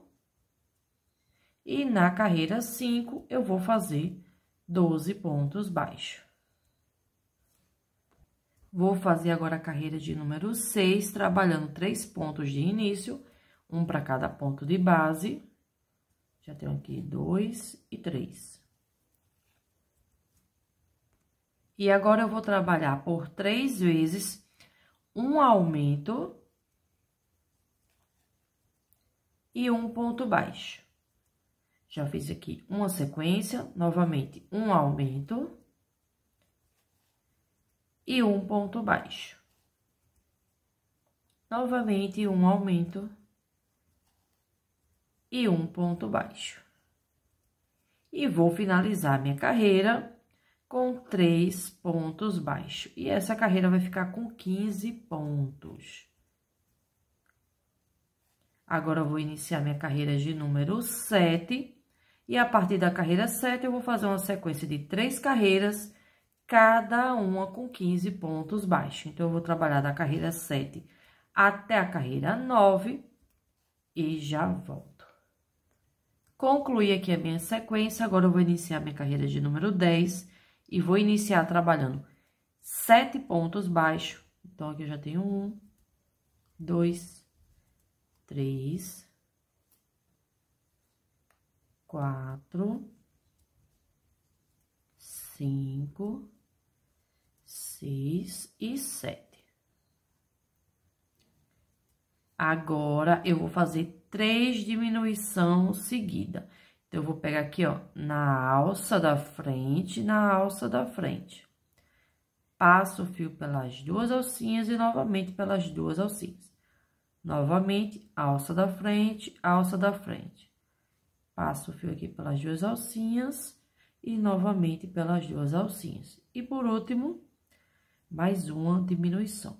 E na carreira 5, eu vou fazer 12 pontos baixos. Vou fazer agora a carreira de número 6, trabalhando 3 pontos de início, um para cada ponto de base. Já tenho aqui 2 e 3. E agora, eu vou trabalhar por 3 vezes um aumento e um ponto baixo. Já fiz aqui uma sequência, novamente, um aumento e um ponto baixo. Novamente, um aumento e um ponto baixo. E vou finalizar minha carreira com 3 pontos baixos. E essa carreira vai ficar com 15 pontos. Agora, eu vou iniciar minha carreira de número 7. E a partir da carreira 7, eu vou fazer uma sequência de 3 carreiras, cada uma com 15 pontos baixos. Então, eu vou trabalhar da carreira 7 até a carreira 9 e já volto. Concluí aqui a minha sequência, agora eu vou iniciar minha carreira de número 10 e vou iniciar trabalhando 7 pontos baixos. Então, aqui eu já tenho 1, 2, 3, 4, 5, 6 e 7. Agora, eu vou fazer 3 diminuições seguidas. Então, eu vou pegar aqui, ó, na alça da frente, na alça da frente. Passo o fio pelas 2 alcinhas e novamente pelas 2 alcinhas. Novamente, alça da frente, alça da frente. Passo o fio aqui pelas 2 alcinhas e novamente pelas 2 alcinhas. E por último, mais uma diminuição.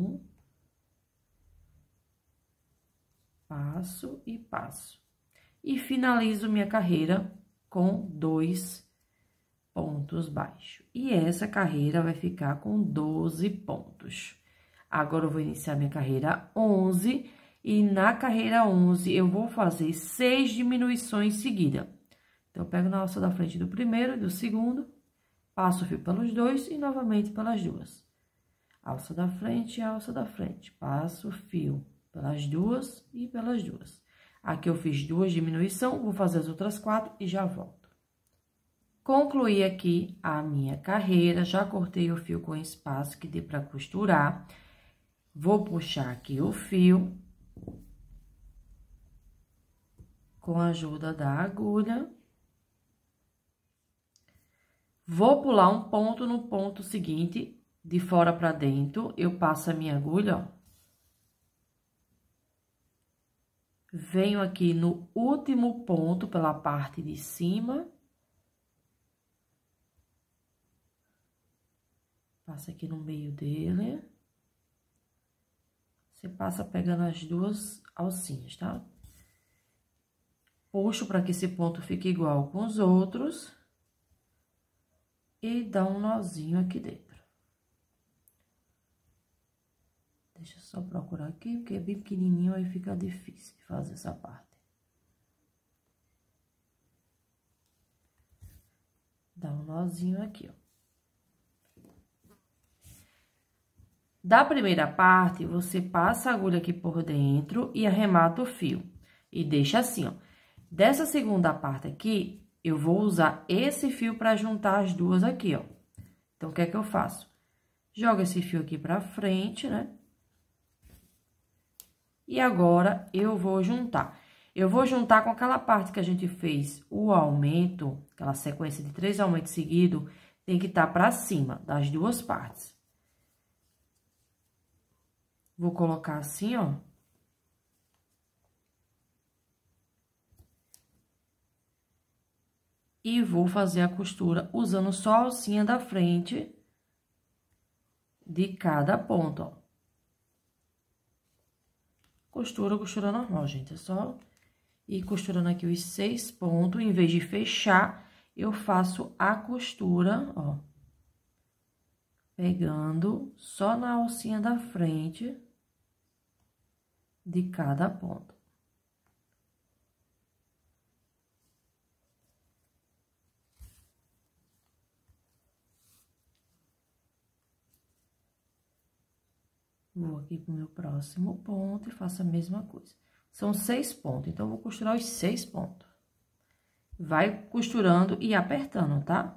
Passo e passo. E finalizo minha carreira com 2 pontos baixos. E essa carreira vai ficar com 12 pontos. Agora, eu vou iniciar minha carreira 11. E na carreira 11, eu vou fazer 6 diminuições seguidas. Então, eu pego na alça da frente do primeiro e do segundo, passo o fio pelos 2 e novamente pelas 2. Alça da frente e alça da frente. Passo o fio pelas 2 e pelas 2. Aqui eu fiz 2 diminuições, vou fazer as outras 4 e já volto. Concluí aqui a minha carreira, já cortei o fio com espaço que dê para costurar. Vou puxar aqui o fio com a ajuda da agulha. Vou pular um ponto no ponto seguinte, de fora para dentro, eu passo a minha agulha, ó. Venho aqui no último ponto pela parte de cima. Passa aqui no meio dele. Você passa pegando as 2 alcinhas, tá? Puxo para que esse ponto fique igual com os outros. E dá um nozinho aqui dentro. Deixa eu só procurar aqui, porque é bem pequenininho, aí fica difícil de fazer essa parte. Dá um nozinho aqui, ó. Da primeira parte, você passa a agulha aqui por dentro e arremata o fio. E deixa assim, ó. Dessa segunda parte aqui, eu vou usar esse fio pra juntar as duas aqui, ó. Então, o que é que eu faço? Jogo esse fio aqui pra frente, né? E agora, eu vou juntar. Eu vou juntar com aquela parte que a gente fez o aumento, aquela sequência de 3 aumentos seguidos, tem que estar pra cima das duas partes. Vou colocar assim, ó. E vou fazer a costura usando só a alcinha da frente de cada ponto, ó. Costura normal, gente. É só ir costurando aqui os 6 pontos. Em vez de fechar, eu faço a costura, ó. Pegando só na alcinha da frente de cada ponto. Vou aqui pro meu próximo ponto e faço a mesma coisa. São 6 pontos, então, eu vou costurar os 6 pontos. Vai costurando e apertando, tá?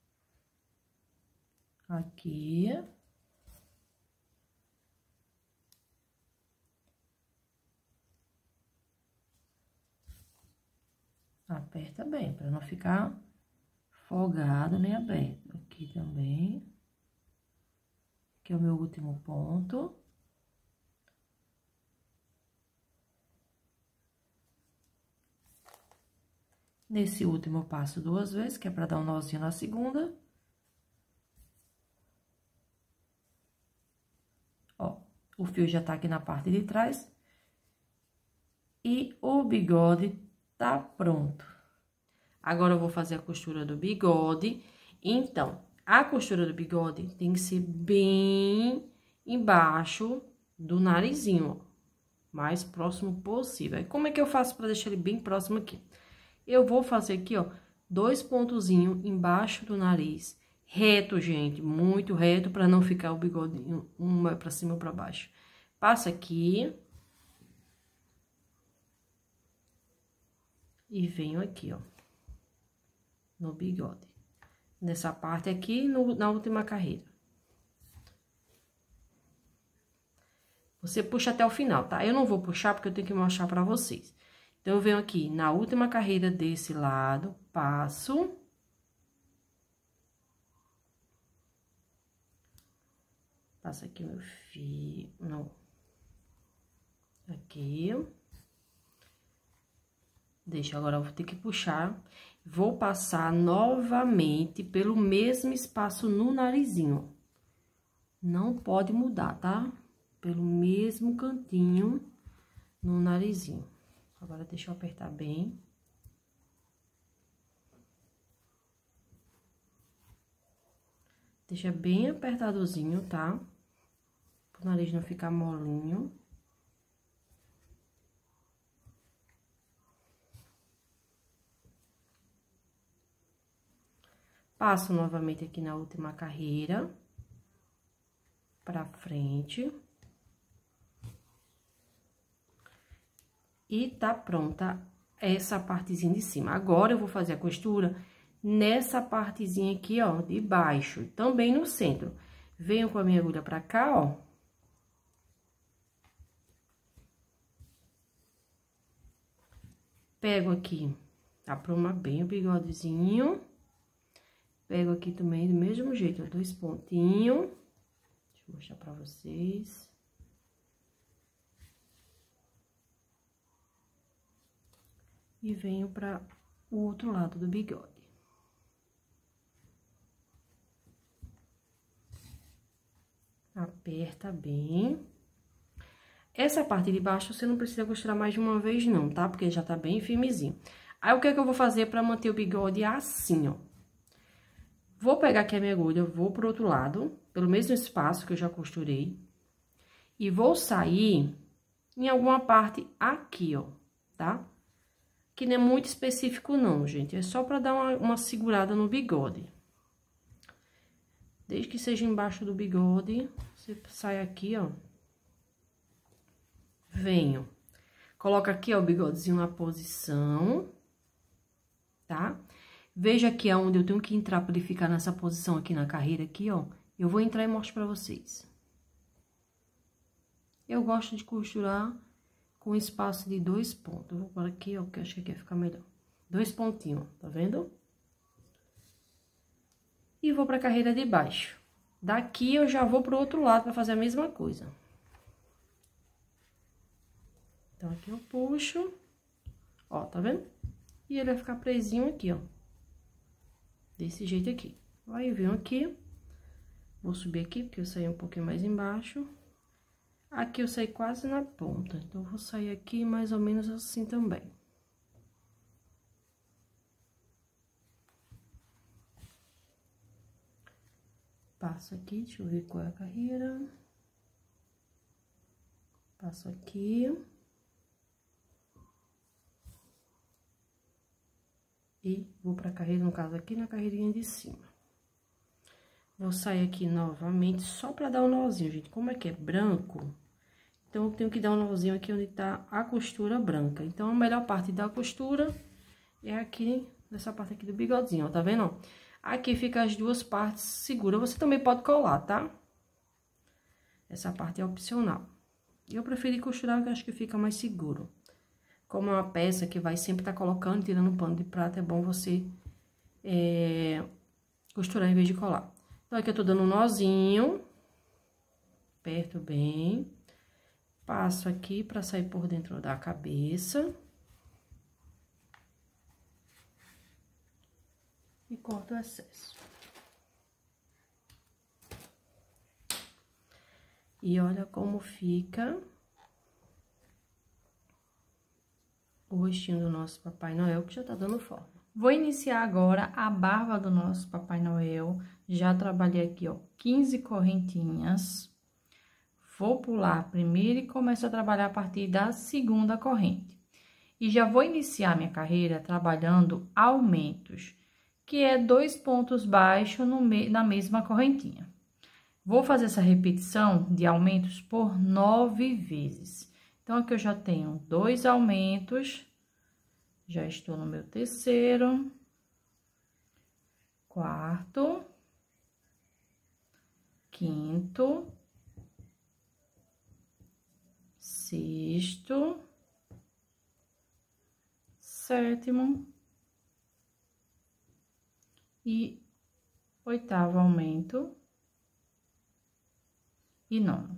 Aqui. Aperta bem, pra não ficar folgado nem aberto. Aqui também. Aqui é o meu último ponto. Nesse último eu passo 2 vezes, que é pra dar um nozinho na segunda. Ó, o fio já tá aqui na parte de trás. E o bigode tá pronto. Agora, eu vou fazer a costura do bigode. Então, a costura do bigode tem que ser bem embaixo do narizinho, ó. Mais próximo possível. Aí, como é que eu faço pra deixar ele bem próximo aqui? Eu vou fazer aqui, ó, 2 pontozinhos embaixo do nariz. Reto, gente, muito reto, pra não ficar o bigodinho um pra cima ou pra baixo. Passa aqui. E venho aqui, ó, no bigode. Nessa parte aqui, na última carreira. Você puxa até o final, tá? Eu não vou puxar porque eu tenho que mostrar pra vocês. Então, eu venho aqui na última carreira desse lado, passo. Passo aqui meu fio, não. Aqui. Deixa, agora eu vou ter que puxar. Vou passar novamente pelo mesmo espaço no narizinho. Não pode mudar, tá? Pelo mesmo cantinho no narizinho. Agora, deixa eu apertar bem. Deixa bem apertadozinho, tá? Para o nariz não ficar molinho. Passo novamente aqui na última carreira. Pra frente. E tá pronta essa partezinha de cima. Agora, eu vou fazer a costura nessa partezinha aqui, ó, de baixo. Também no centro. Venho com a minha agulha pra cá, ó. Pego aqui, apruma bem o bigodezinho. Pego aqui também do mesmo jeito, ó, 2 pontinhos. Deixa eu mostrar pra vocês. E venho para o outro lado do bigode. Aperta bem. Essa parte de baixo você não precisa costurar mais de uma vez não, tá? Porque já tá bem firmezinho. Aí, o que é que eu vou fazer para manter o bigode assim, ó? Vou pegar aqui a minha agulha, vou pro outro lado, pelo mesmo espaço que eu já costurei. E vou sair em alguma parte aqui, ó, tá? Que não é muito específico não, gente. É só pra dar uma segurada no bigode. Desde que seja embaixo do bigode, você sai aqui, ó. Venho. Coloca aqui, ó, o bigodezinho na posição, tá? Veja aqui aonde eu tenho que entrar pra ele ficar nessa posição aqui na carreira, aqui, ó. Eu vou entrar e mostro pra vocês. Eu gosto de costurar com espaço de 2 pontos. Eu vou por aqui, ó, que eu acho que aqui vai ficar melhor. 2 pontinhos, tá vendo? E vou pra carreira de baixo. Daqui eu já vou pro outro lado pra fazer a mesma coisa. Então, aqui eu puxo, ó, tá vendo? E ele vai ficar presinho aqui, ó. Desse jeito aqui. Aí, eu venho aqui, vou subir aqui, porque eu saí um pouquinho mais embaixo. Aqui eu saí quase na ponta, então, eu vou sair aqui mais ou menos assim também. Passo aqui, deixa eu ver qual é a carreira. Passo aqui. E vou pra carreira, no caso aqui, na carreirinha de cima. Vou sair aqui novamente, só pra dar um nozinho, gente. Como é que é branco, então eu tenho que dar um nozinho aqui onde tá a costura branca. Então, a melhor parte da costura é aqui, nessa parte aqui do bigodinho, ó, tá vendo? Aqui fica as duas partes seguras. Você também pode colar, tá? Essa parte é opcional. Eu preferi costurar, porque eu acho que fica mais seguro. Como é uma peça que vai sempre estar colocando, tirando pano de prata, é bom você costurar em vez de colar. Então, aqui eu tô dando um nozinho. Aperto bem. Passo aqui pra sair por dentro da cabeça. E corto o excesso. E olha como fica o rostinho do nosso Papai Noel, que já tá dando forma. Vou iniciar agora a barba do nosso Papai Noel. Já trabalhei aqui, ó, 15 correntinhas. Vou pular a primeira e começo a trabalhar a partir da segunda corrente. E já vou iniciar minha carreira trabalhando aumentos, que é 2 pontos baixos na mesma correntinha. Vou fazer essa repetição de aumentos por 9 vezes. Então, aqui eu já tenho 2 aumentos, já estou no meu terceiro, quarto, quinto, sexto, sétimo e oitavo aumento e nono.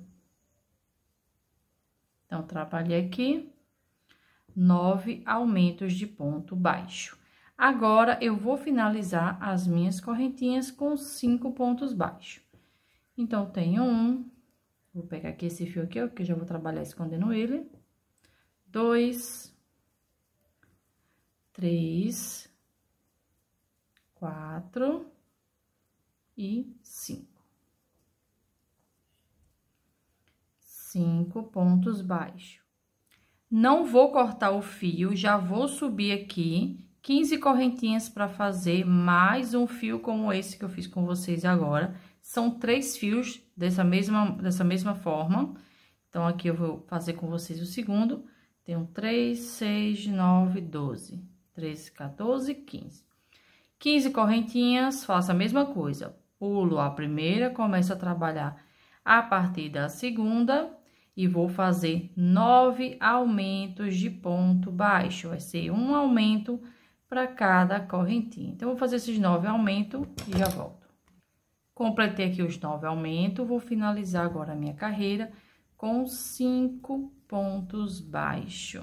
Então, trabalhei aqui 9 aumentos de ponto baixo. Agora, eu vou finalizar as minhas correntinhas com 5 pontos baixos. Então, tenho um, vou pegar aqui esse fio aqui, ó, que eu já vou trabalhar escondendo ele. 2, 3, 4 e 5. 5 pontos baixos. Não vou cortar o fio, já vou subir aqui 15 correntinhas para fazer mais um fio como esse que eu fiz com vocês agora. São 3 fios dessa mesma forma. Então, aqui eu vou fazer com vocês o segundo. Tenho 3, 6, 9, 12, 13, 14, 15. 15 correntinhas, faço a mesma coisa. Pulo a primeira, começo a trabalhar a partir da segunda. E vou fazer 9 aumentos de ponto baixo. Vai ser um aumento para cada correntinha. Então, vou fazer esses 9 aumentos e já volto. Completei aqui os 9 aumentos. Vou finalizar agora a minha carreira com 5 pontos baixos.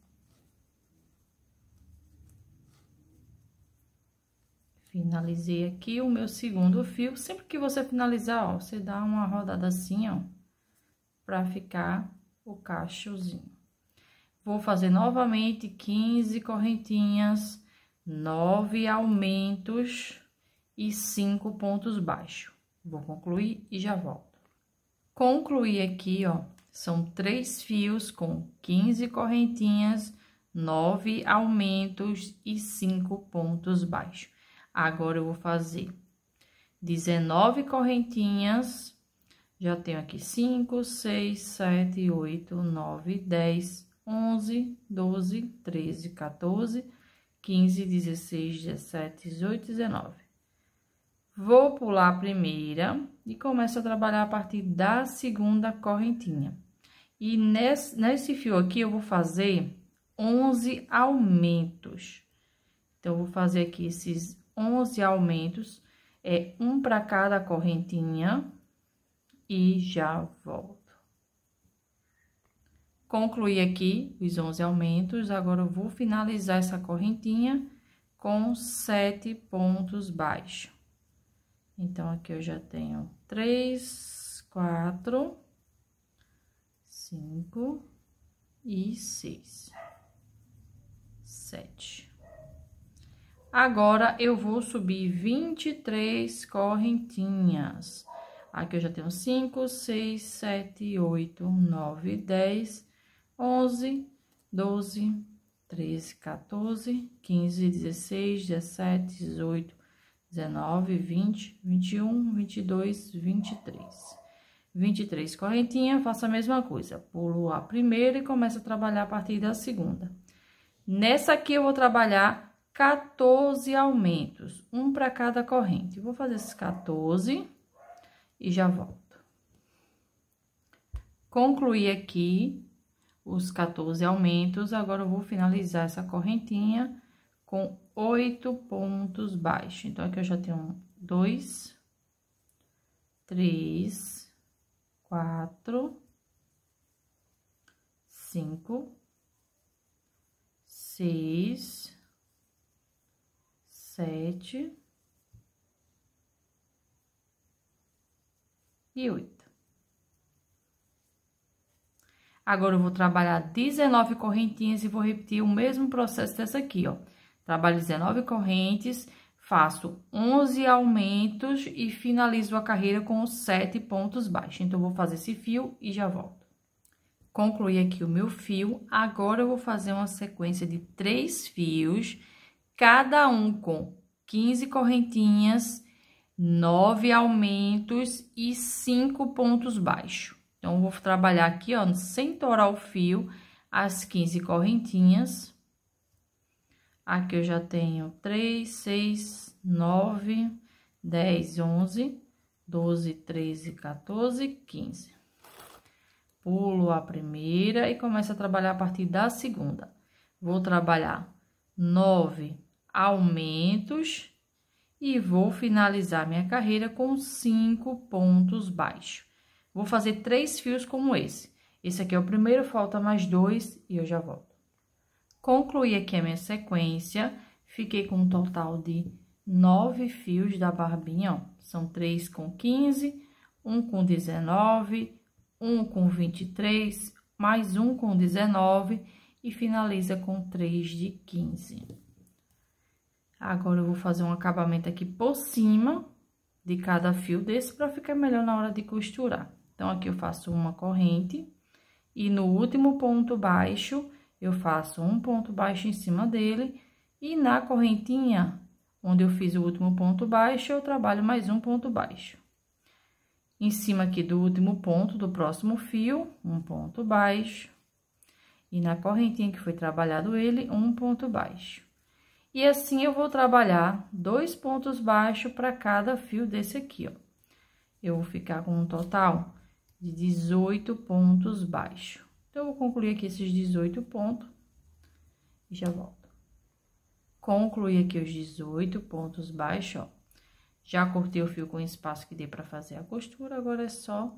Finalizei aqui o meu segundo fio. Sempre que você finalizar, ó, você dá uma rodada assim, ó, para ficar o cachozinho. Vou fazer novamente 15 correntinhas, 9 aumentos e 5 pontos baixos. Vou concluir e já volto. Concluí aqui, ó, São 3 fios com 15 correntinhas, 9 aumentos e 5 pontos baixos. Agora, eu vou fazer 19 correntinhas. Já tenho aqui 5, 6, 7, 8, 9, 10, 11, 12, 13, 14, 15, 16, 17, 18, 19. Vou pular a primeira e começo a trabalhar a partir da segunda correntinha. E nesse fio aqui, eu vou fazer 11 aumentos. Então, eu vou fazer aqui esses 11 aumentos, um para cada correntinha, e já volto. Concluí aqui os 11 aumentos, agora eu vou finalizar essa correntinha com 7 pontos baixos. Então, aqui eu já tenho 3, 4, 5 e 6, 7. Agora, eu vou subir 23 correntinhas. Aqui eu já tenho 5, 6, 7, 8, 9, 10, 11, 12, 13, 14, 15, 16, 17, 18, 19, 20, 21, 22, 23. 23 correntinhas, faço a mesma coisa. Pulo a primeira e começo a trabalhar a partir da segunda. Nessa aqui, eu vou trabalhar 14 aumentos, um para cada corrente. Vou fazer esses 14 e já volto. Concluí aqui os 14 aumentos, agora eu vou finalizar essa correntinha com 8 pontos baixos. Então, aqui eu já tenho 2, 3, 4, 5, 6, 7 e 8. Agora, eu vou trabalhar 19 correntinhas e vou repetir o mesmo processo dessa aqui, ó. Trabalho 19 correntes, faço 11 aumentos e finalizo a carreira com os 7 pontos baixos. Então, eu vou fazer esse fio e já volto. Concluí aqui o meu fio, agora eu vou fazer uma sequência de 3 fios, cada um com 15 correntinhas, 9 aumentos e 5 pontos baixos. Então, eu vou trabalhar aqui, ó, sem torar o fio, as 15 correntinhas. Aqui eu já tenho 3, 6, 9, 10, 11, 12, 13, 14, 15. Pulo a primeira e começo a trabalhar a partir da segunda. Vou trabalhar 9 aumentos e vou finalizar minha carreira com 5 pontos baixos. Vou fazer 3 fios como esse. Esse aqui é o primeiro, falta mais 2 e eu já volto. Concluí aqui a minha sequência, fiquei com um total de 9 fios da barbinha, ó. São 3 com 15, 1 com 19, 1 com 23, mais 1 com 19 e finaliza com 3 de 15. Agora, eu vou fazer um acabamento aqui por cima de cada fio desse para ficar melhor na hora de costurar. Então, aqui eu faço uma corrente e no último ponto baixo, eu faço um ponto baixo em cima dele e na correntinha onde eu fiz o último ponto baixo, eu trabalho mais um ponto baixo. Em cima aqui do último ponto do próximo fio, um ponto baixo. E na correntinha que foi trabalhado ele, um ponto baixo. E assim, eu vou trabalhar 2 pontos baixos para cada fio desse aqui, ó. Eu vou ficar com um total de 18 pontos baixos. Então, eu vou concluir aqui esses 18 pontos e já volto. Concluí aqui os 18 pontos baixos, ó. Já cortei o fio com o espaço que dê para fazer a costura, agora é só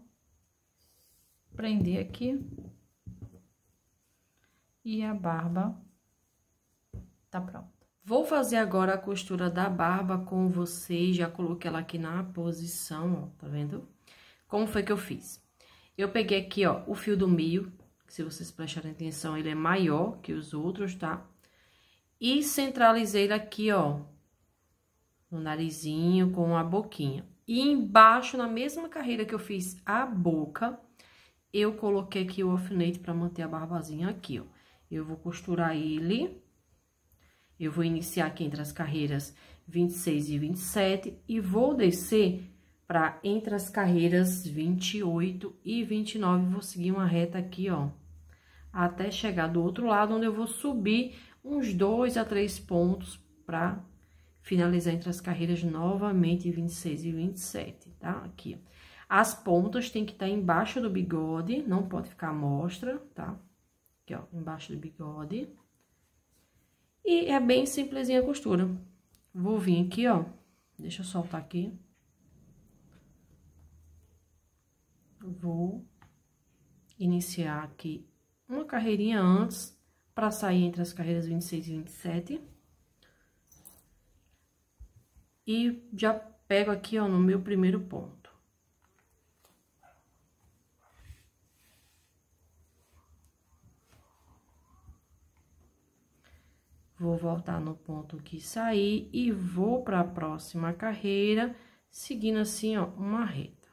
prender aqui. E a barba tá pronta. Vou fazer agora a costura da barba com vocês, já coloquei ela aqui na posição, ó, tá vendo? Como foi que eu fiz? Eu peguei aqui, ó, o fio do meio, que se vocês prestarem atenção, ele é maior que os outros, tá? E centralizei ele aqui, ó, no narizinho com a boquinha. E embaixo, na mesma carreira que eu fiz a boca, eu coloquei aqui o alfinete pra manter a barbazinha aqui, ó. Eu vou costurar ele. Eu vou iniciar aqui entre as carreiras 26 e 27 e vou descer para entre as carreiras 28 e 29. Vou seguir uma reta aqui, ó, até chegar do outro lado, onde eu vou subir uns 2 a 3 pontos para finalizar entre as carreiras novamente 26 e 27, tá? Aqui, ó. As pontas tem que estar embaixo do bigode, não pode ficar à mostra, tá? Aqui, ó, embaixo do bigode. E é bem simplesinha a costura. Vou vir aqui, ó, deixa eu soltar aqui. Vou iniciar aqui uma carreirinha antes, para sair entre as carreiras 26 e 27. E já pego aqui, ó, no meu primeiro ponto. Vou voltar no ponto que saí e vou para a próxima carreira, seguindo assim, ó, uma reta.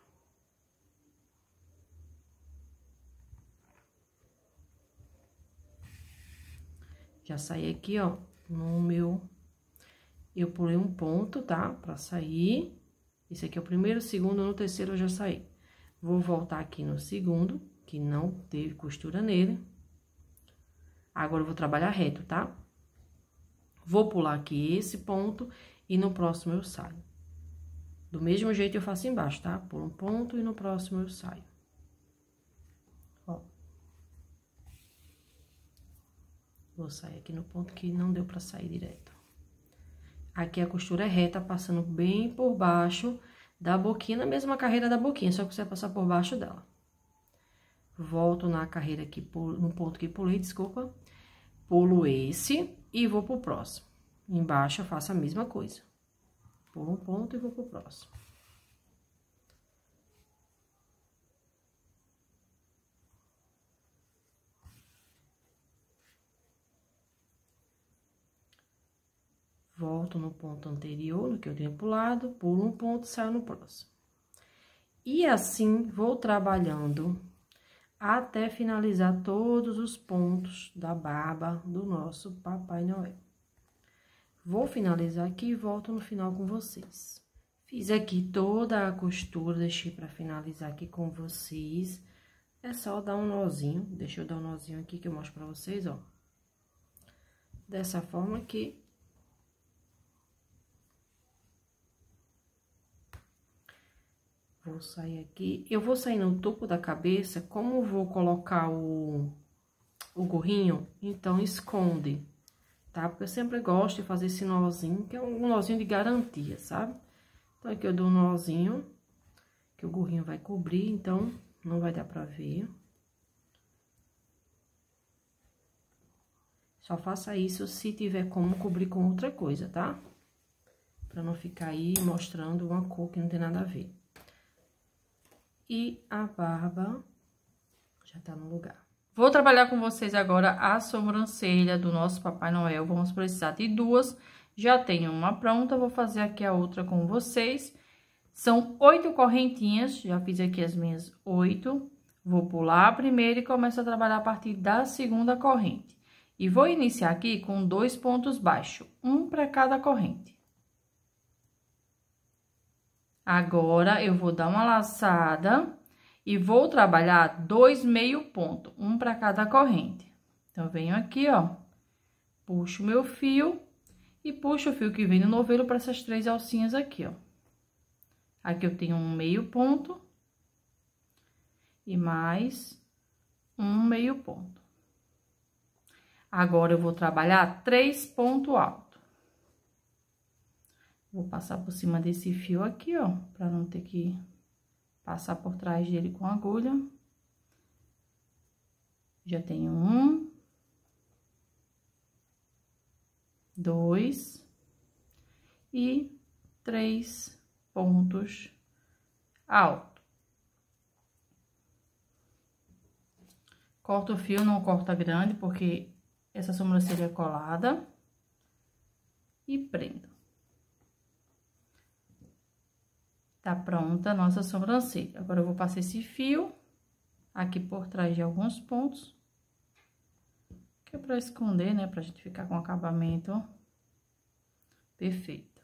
Já saí aqui, ó, no meu... Eu pulei um ponto, tá? Pra sair. Esse aqui é o primeiro, segundo, no terceiro eu já saí. Vou voltar aqui no segundo, que não teve costura nele. Agora eu vou trabalhar reto, tá? Vou pular aqui esse ponto e no próximo eu saio. Do mesmo jeito eu faço embaixo, tá? Pulo um ponto e no próximo eu saio. Ó. Vou sair aqui no ponto que não deu pra sair direto. Aqui a costura é reta, passando bem por baixo da boquinha, na mesma carreira da boquinha, só que você vai passar por baixo dela. Volto na carreira aqui, no ponto que pulei, desculpa. Pulo esse e vou pro próximo. Embaixo eu faço a mesma coisa. Pulo um ponto e vou pro próximo. Volto no ponto anterior, no que eu tinha pulado, pulo um ponto e saio no próximo. E assim, vou trabalhando até finalizar todos os pontos da barba do nosso Papai Noel. Vou finalizar aqui e volto no final com vocês. Fiz aqui toda a costura, deixei pra finalizar aqui com vocês. É só dar um nozinho, deixa eu dar um nozinho aqui que eu mostro pra vocês, ó. Dessa forma aqui. Vou sair aqui, eu vou sair no topo da cabeça, como vou colocar o gorrinho, então esconde, tá? Porque eu sempre gosto de fazer esse nozinho, que é um nozinho de garantia, sabe? Então, aqui eu dou um nozinho, que o gorrinho vai cobrir, então não vai dar pra ver. Só faça isso se tiver como cobrir com outra coisa, tá? Pra não ficar aí mostrando uma cor que não tem nada a ver. E a barba já tá no lugar. Vou trabalhar com vocês agora a sobrancelha do nosso Papai Noel. Vamos precisar de duas. Já tenho uma pronta, vou fazer aqui a outra com vocês. São 8 correntinhas, já fiz aqui as minhas 8. Vou pular a primeira e começo a trabalhar a partir da segunda corrente. E vou iniciar aqui com 2 pontos baixos, um para cada corrente. Agora, eu vou dar uma laçada e vou trabalhar 2 meio ponto, um para cada corrente. Então, eu venho aqui, ó, puxo o meu fio e puxo o fio que vem no novelo para essas 3 alcinhas aqui, ó. Aqui eu tenho um meio ponto e mais um meio ponto. Agora, eu vou trabalhar 3 pontos altos. Vou passar por cima desse fio aqui, ó, pra não ter que passar por trás dele com agulha. Já tenho 1, 2 e 3 pontos altos. Corto o fio, não corta grande, porque essa sobrancelha é colada. E prendo. Tá pronta a nossa sobrancelha. Agora, eu vou passar esse fio aqui por trás de alguns pontos. Que é pra esconder, né? Pra gente ficar com o acabamento perfeito.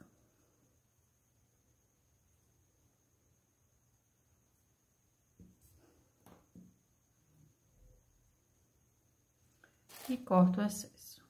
E corto o excesso.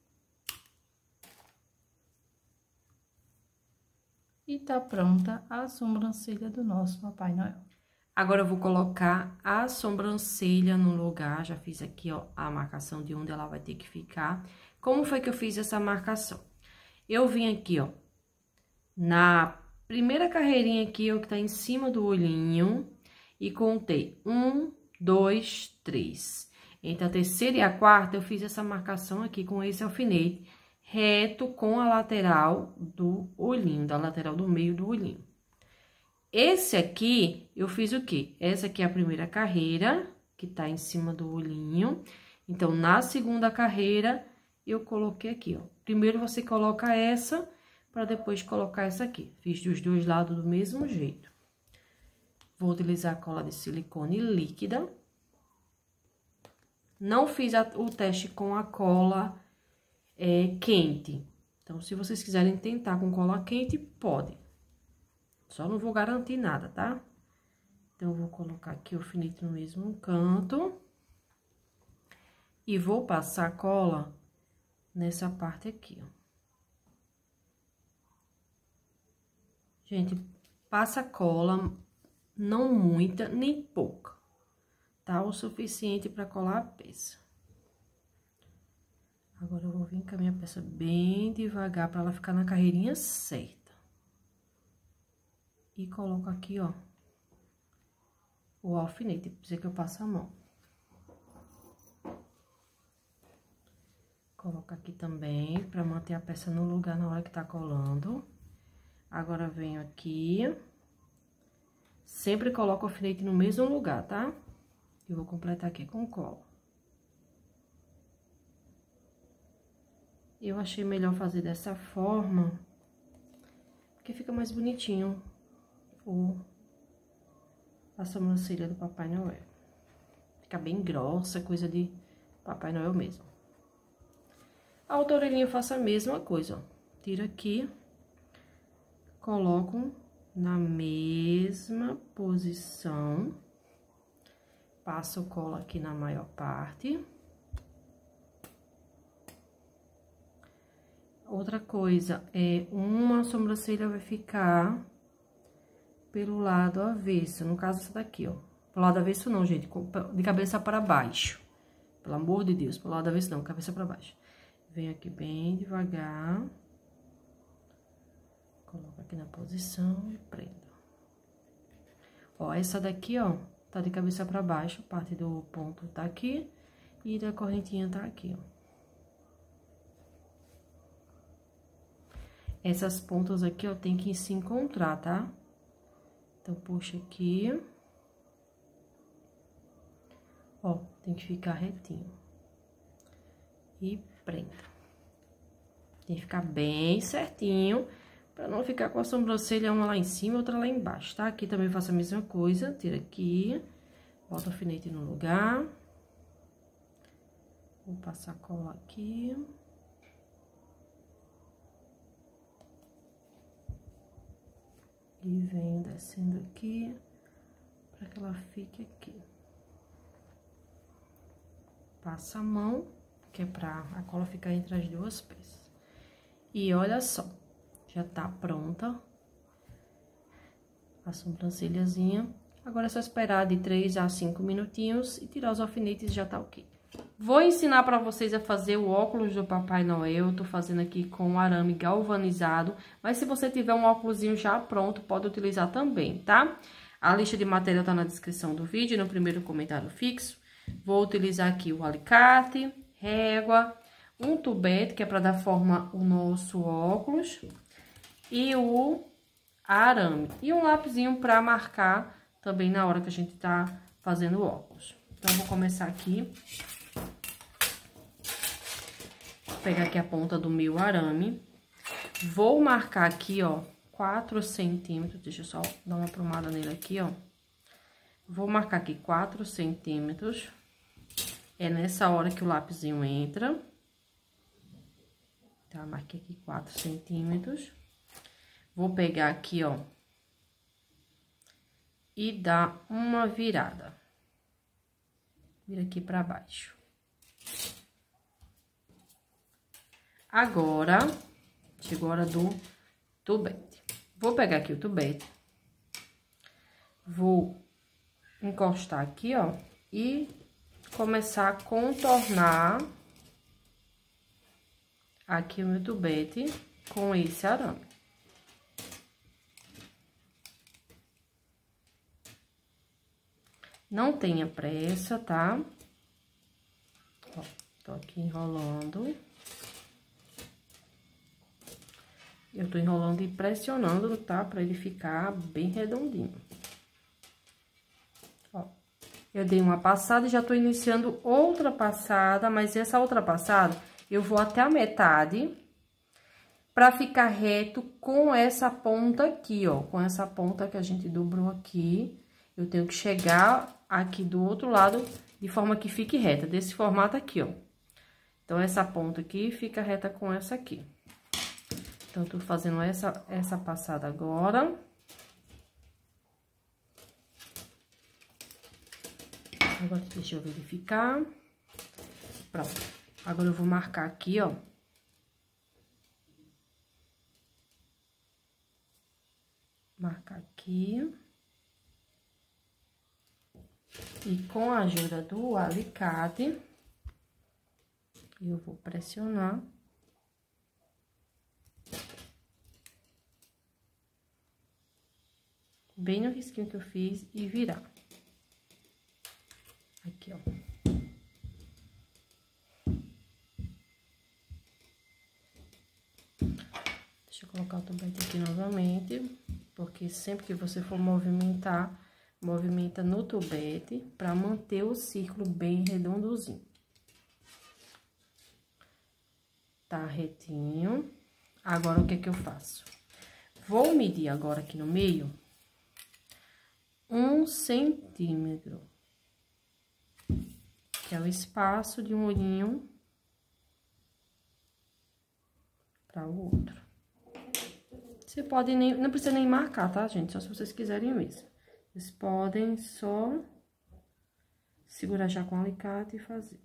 E tá pronta a sobrancelha do nosso Papai Noel. Agora, eu vou colocar a sobrancelha no lugar. Já fiz aqui, ó, a marcação de onde ela vai ter que ficar. Como foi que eu fiz essa marcação? Eu vim aqui, ó, na primeira carreirinha aqui, ó, que tá em cima do olhinho, e contei 1, 2, 3. Entre a terceira e a quarta, eu fiz essa marcação aqui com esse alfinete, reto com a lateral do olhinho, da lateral do meio do olhinho. Esse aqui, eu fiz o quê? Essa aqui é a primeira carreira, que tá em cima do olhinho. Então, na segunda carreira, eu coloquei aqui, ó. Primeiro, você coloca essa, para depois colocar essa aqui. Fiz dos dois lados do mesmo jeito. Vou utilizar a cola de silicone líquida. Não fiz o teste com a cola quente. Então, se vocês quiserem tentar com cola quente, pode. Só não vou garantir nada, tá? Então, eu vou colocar aqui o alfinete no mesmo canto. E vou passar a cola nessa parte aqui, ó. Gente, passa cola, não muita, nem pouca, tá? O suficiente para colar a peça. Agora, eu vou vir com a minha peça bem devagar para ela ficar na carreirinha certa. E coloco aqui, ó, o alfinete, pra dizer que eu passo a mão. Coloco aqui também, pra manter a peça no lugar na hora que tá colando. Agora, venho aqui. Sempre coloco o alfinete no mesmo lugar, tá? E vou completar aqui com cola. Eu achei melhor fazer dessa forma, porque fica mais bonitinho a sobrancelha do Papai Noel. Fica bem grossa, coisa de Papai Noel mesmo. A outra orelhinha eu faço a mesma coisa, ó. Tiro aqui, coloco na mesma posição, passo cola aqui na maior parte. Outra coisa, uma sobrancelha vai ficar pelo lado avesso, no caso essa daqui, ó. Pelo lado avesso não, gente, de cabeça para baixo. Pelo amor de Deus, pelo lado avesso não, cabeça para baixo. Venho aqui bem devagar. Coloco aqui na posição e prendo. Ó, essa daqui, ó, tá de cabeça para baixo, parte do ponto tá aqui e da correntinha tá aqui, ó. Essas pontas aqui, ó, tem que se encontrar, tá? Então, puxa aqui. Ó, tem que ficar retinho. E prenda. Tem que ficar bem certinho, pra não ficar com a sobrancelha uma lá em cima e outra lá embaixo, tá? Aqui também faço a mesma coisa, tira aqui, bota o alfinete no lugar. Vou passar cola aqui. E venho descendo aqui, pra que ela fique aqui. Passa a mão, que é pra a cola ficar entre as duas peças. E olha só, já tá pronta a sobrancelhazinha. Agora é só esperar de 3 a 5 minutinhos e tirar os alfinetes e já tá ok. Vou ensinar pra vocês a fazer o óculos do Papai Noel. Eu tô fazendo aqui com arame galvanizado, mas se você tiver um óculosinho já pronto, pode utilizar também, tá? A lista de material tá na descrição do vídeo, no primeiro comentário fixo. Vou utilizar aqui o alicate, régua, um tubete, que é pra dar forma ao nosso óculos, e o arame. E um lapisinho pra marcar também na hora que a gente tá fazendo o óculos. Então, eu vou começar aqui. Vou pegar aqui a ponta do meu arame. Vou marcar aqui, ó, 4 centímetros. Deixa eu só dar uma aprumada nele aqui, ó. Vou marcar aqui 4 centímetros. É nessa hora que o lápisinho entra. Tá, marquei aqui 4 centímetros. Vou pegar aqui, ó, e dar uma virada. Vira aqui pra baixo. Agora, chegou a hora do tubete. Vou pegar aqui o tubete. Vou encostar aqui, ó, e começar a contornar aqui o meu tubete com esse arame. Não tenha pressa, tá? Ó, tô aqui enrolando. Eu tô enrolando e pressionando, tá? Pra ele ficar bem redondinho. Ó, eu dei uma passada e já tô iniciando outra passada, mas essa outra passada eu vou até a metade pra ficar reto com essa ponta aqui, ó. Com essa ponta que a gente dobrou aqui, eu tenho que chegar aqui do outro lado de forma que fique reta, desse formato aqui, ó. Então, essa ponta aqui fica reta com essa aqui. Então, eu tô fazendo essa passada agora. Agora, deixa eu verificar. Pronto. Agora, eu vou marcar aqui, ó. Marcar aqui. E com a ajuda do alicate, eu vou pressionar. Bem no risquinho que eu fiz e virar. Aqui, ó. Deixa eu colocar o tubete aqui novamente, porque sempre que você for movimentar, movimenta no tubete para manter o círculo bem redondozinho. Tá retinho. Agora, o que que eu faço? Vou medir agora aqui no meio 1 centímetro, que é o espaço de um olhinho para o outro. Você pode nem, não precisa nem marcar, tá, gente? Só se vocês quiserem mesmo. Vocês podem só segurar já com o alicate e fazer.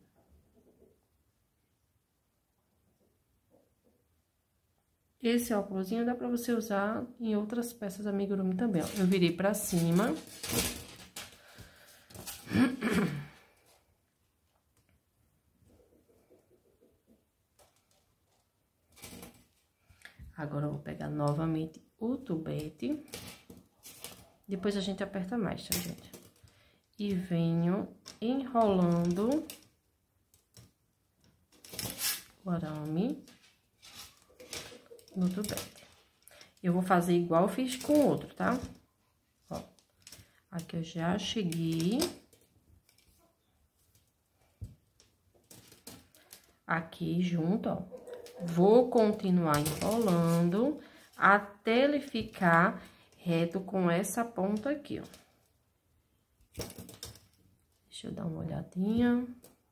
Esse óculosinho dá pra você usar em outras peças amigurumi também, ó. Eu virei pra cima. Agora, eu vou pegar novamente o tubete. Depois a gente aperta mais, tá, gente? E venho enrolando o arame no tubete. Eu vou fazer igual eu fiz com o outro, tá? Ó, aqui eu já cheguei. Aqui junto, ó. Vou continuar enrolando até ele ficar reto com essa ponta aqui, ó. Deixa eu dar uma olhadinha.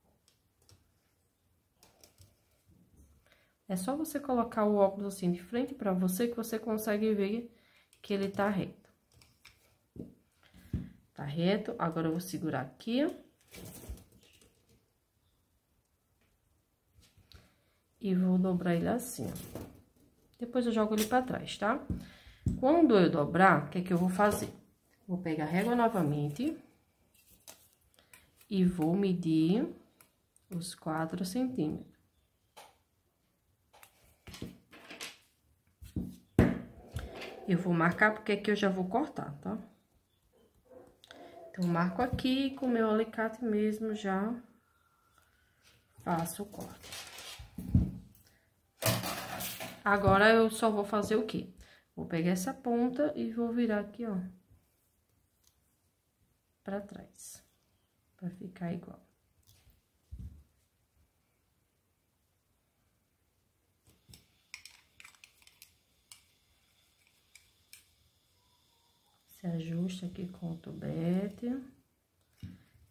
É só você colocar o óculos assim de frente pra você que você consegue ver que ele tá reto. Tá reto. Agora, eu vou segurar aqui, ó. E vou dobrar ele assim, ó. Depois eu jogo ele pra trás, tá? Quando eu dobrar, o que é que eu vou fazer? Vou pegar a régua novamente. E vou medir os 4 centímetros. Eu vou marcar porque aqui eu já vou cortar, tá? Então, marco aqui com o meu alicate mesmo, já faço o corte. Agora, eu só vou fazer o quê? Vou pegar essa ponta e vou virar aqui, ó, pra trás, pra ficar igual. Se ajusta aqui com o tubete.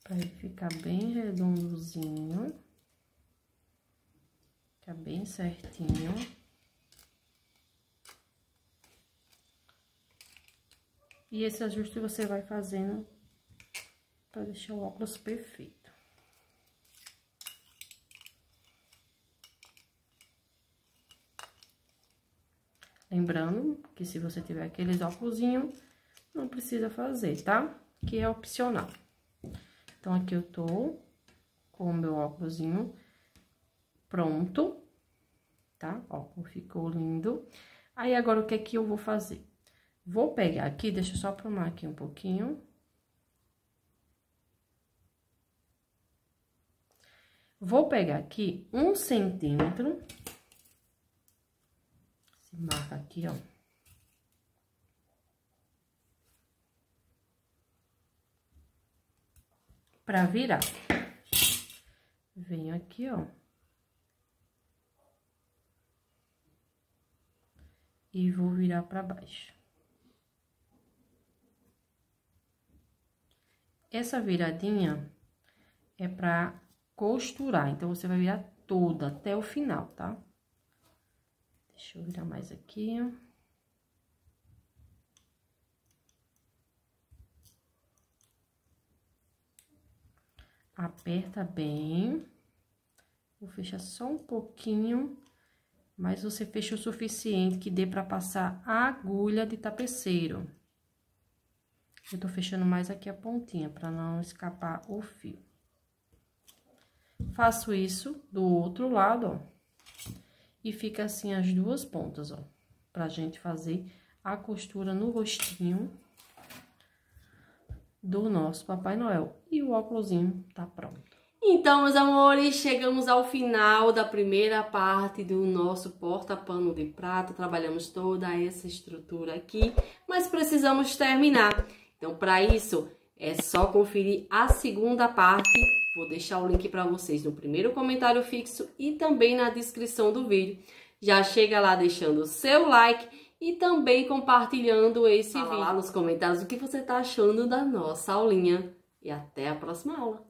Pra ele ficar bem redondozinho. Ficar bem certinho. E esse ajuste você vai fazendo pra deixar o óculos perfeito. Lembrando que se você tiver aqueles óculosinho, não precisa fazer, tá? Que é opcional. Então, aqui eu tô com o meu óculosinho pronto, tá? Ó, como ficou lindo. Aí, agora, o que é que eu vou fazer? Vou pegar aqui, deixa eu só aprumar aqui um pouquinho. Vou pegar aqui 1 centímetro. Se marca aqui, ó. Pra virar. Venho aqui, ó. E vou virar pra baixo. Essa viradinha é pra costurar, então você vai virar toda até o final, tá? Deixa eu virar mais aqui. Aperta bem. Vou fechar só um pouquinho, mas você fecha o suficiente que dê pra passar a agulha de tapeceiro. Eu tô fechando mais aqui a pontinha, pra não escapar o fio. Faço isso do outro lado, ó. E fica assim as duas pontas, ó. Pra gente fazer a costura no rostinho do nosso Papai Noel. E o óculosinho tá pronto. Então, meus amores, chegamos ao final da primeira parte do nosso porta-pano de prata. Trabalhamos toda essa estrutura aqui, mas precisamos terminar. Então, para isso, é só conferir a segunda parte. Vou deixar o link para vocês no primeiro comentário fixo e também na descrição do vídeo. Já chega lá deixando o seu like e também compartilhando esse vídeo. Fala lá nos comentários o que você tá achando da nossa aulinha. E até a próxima aula.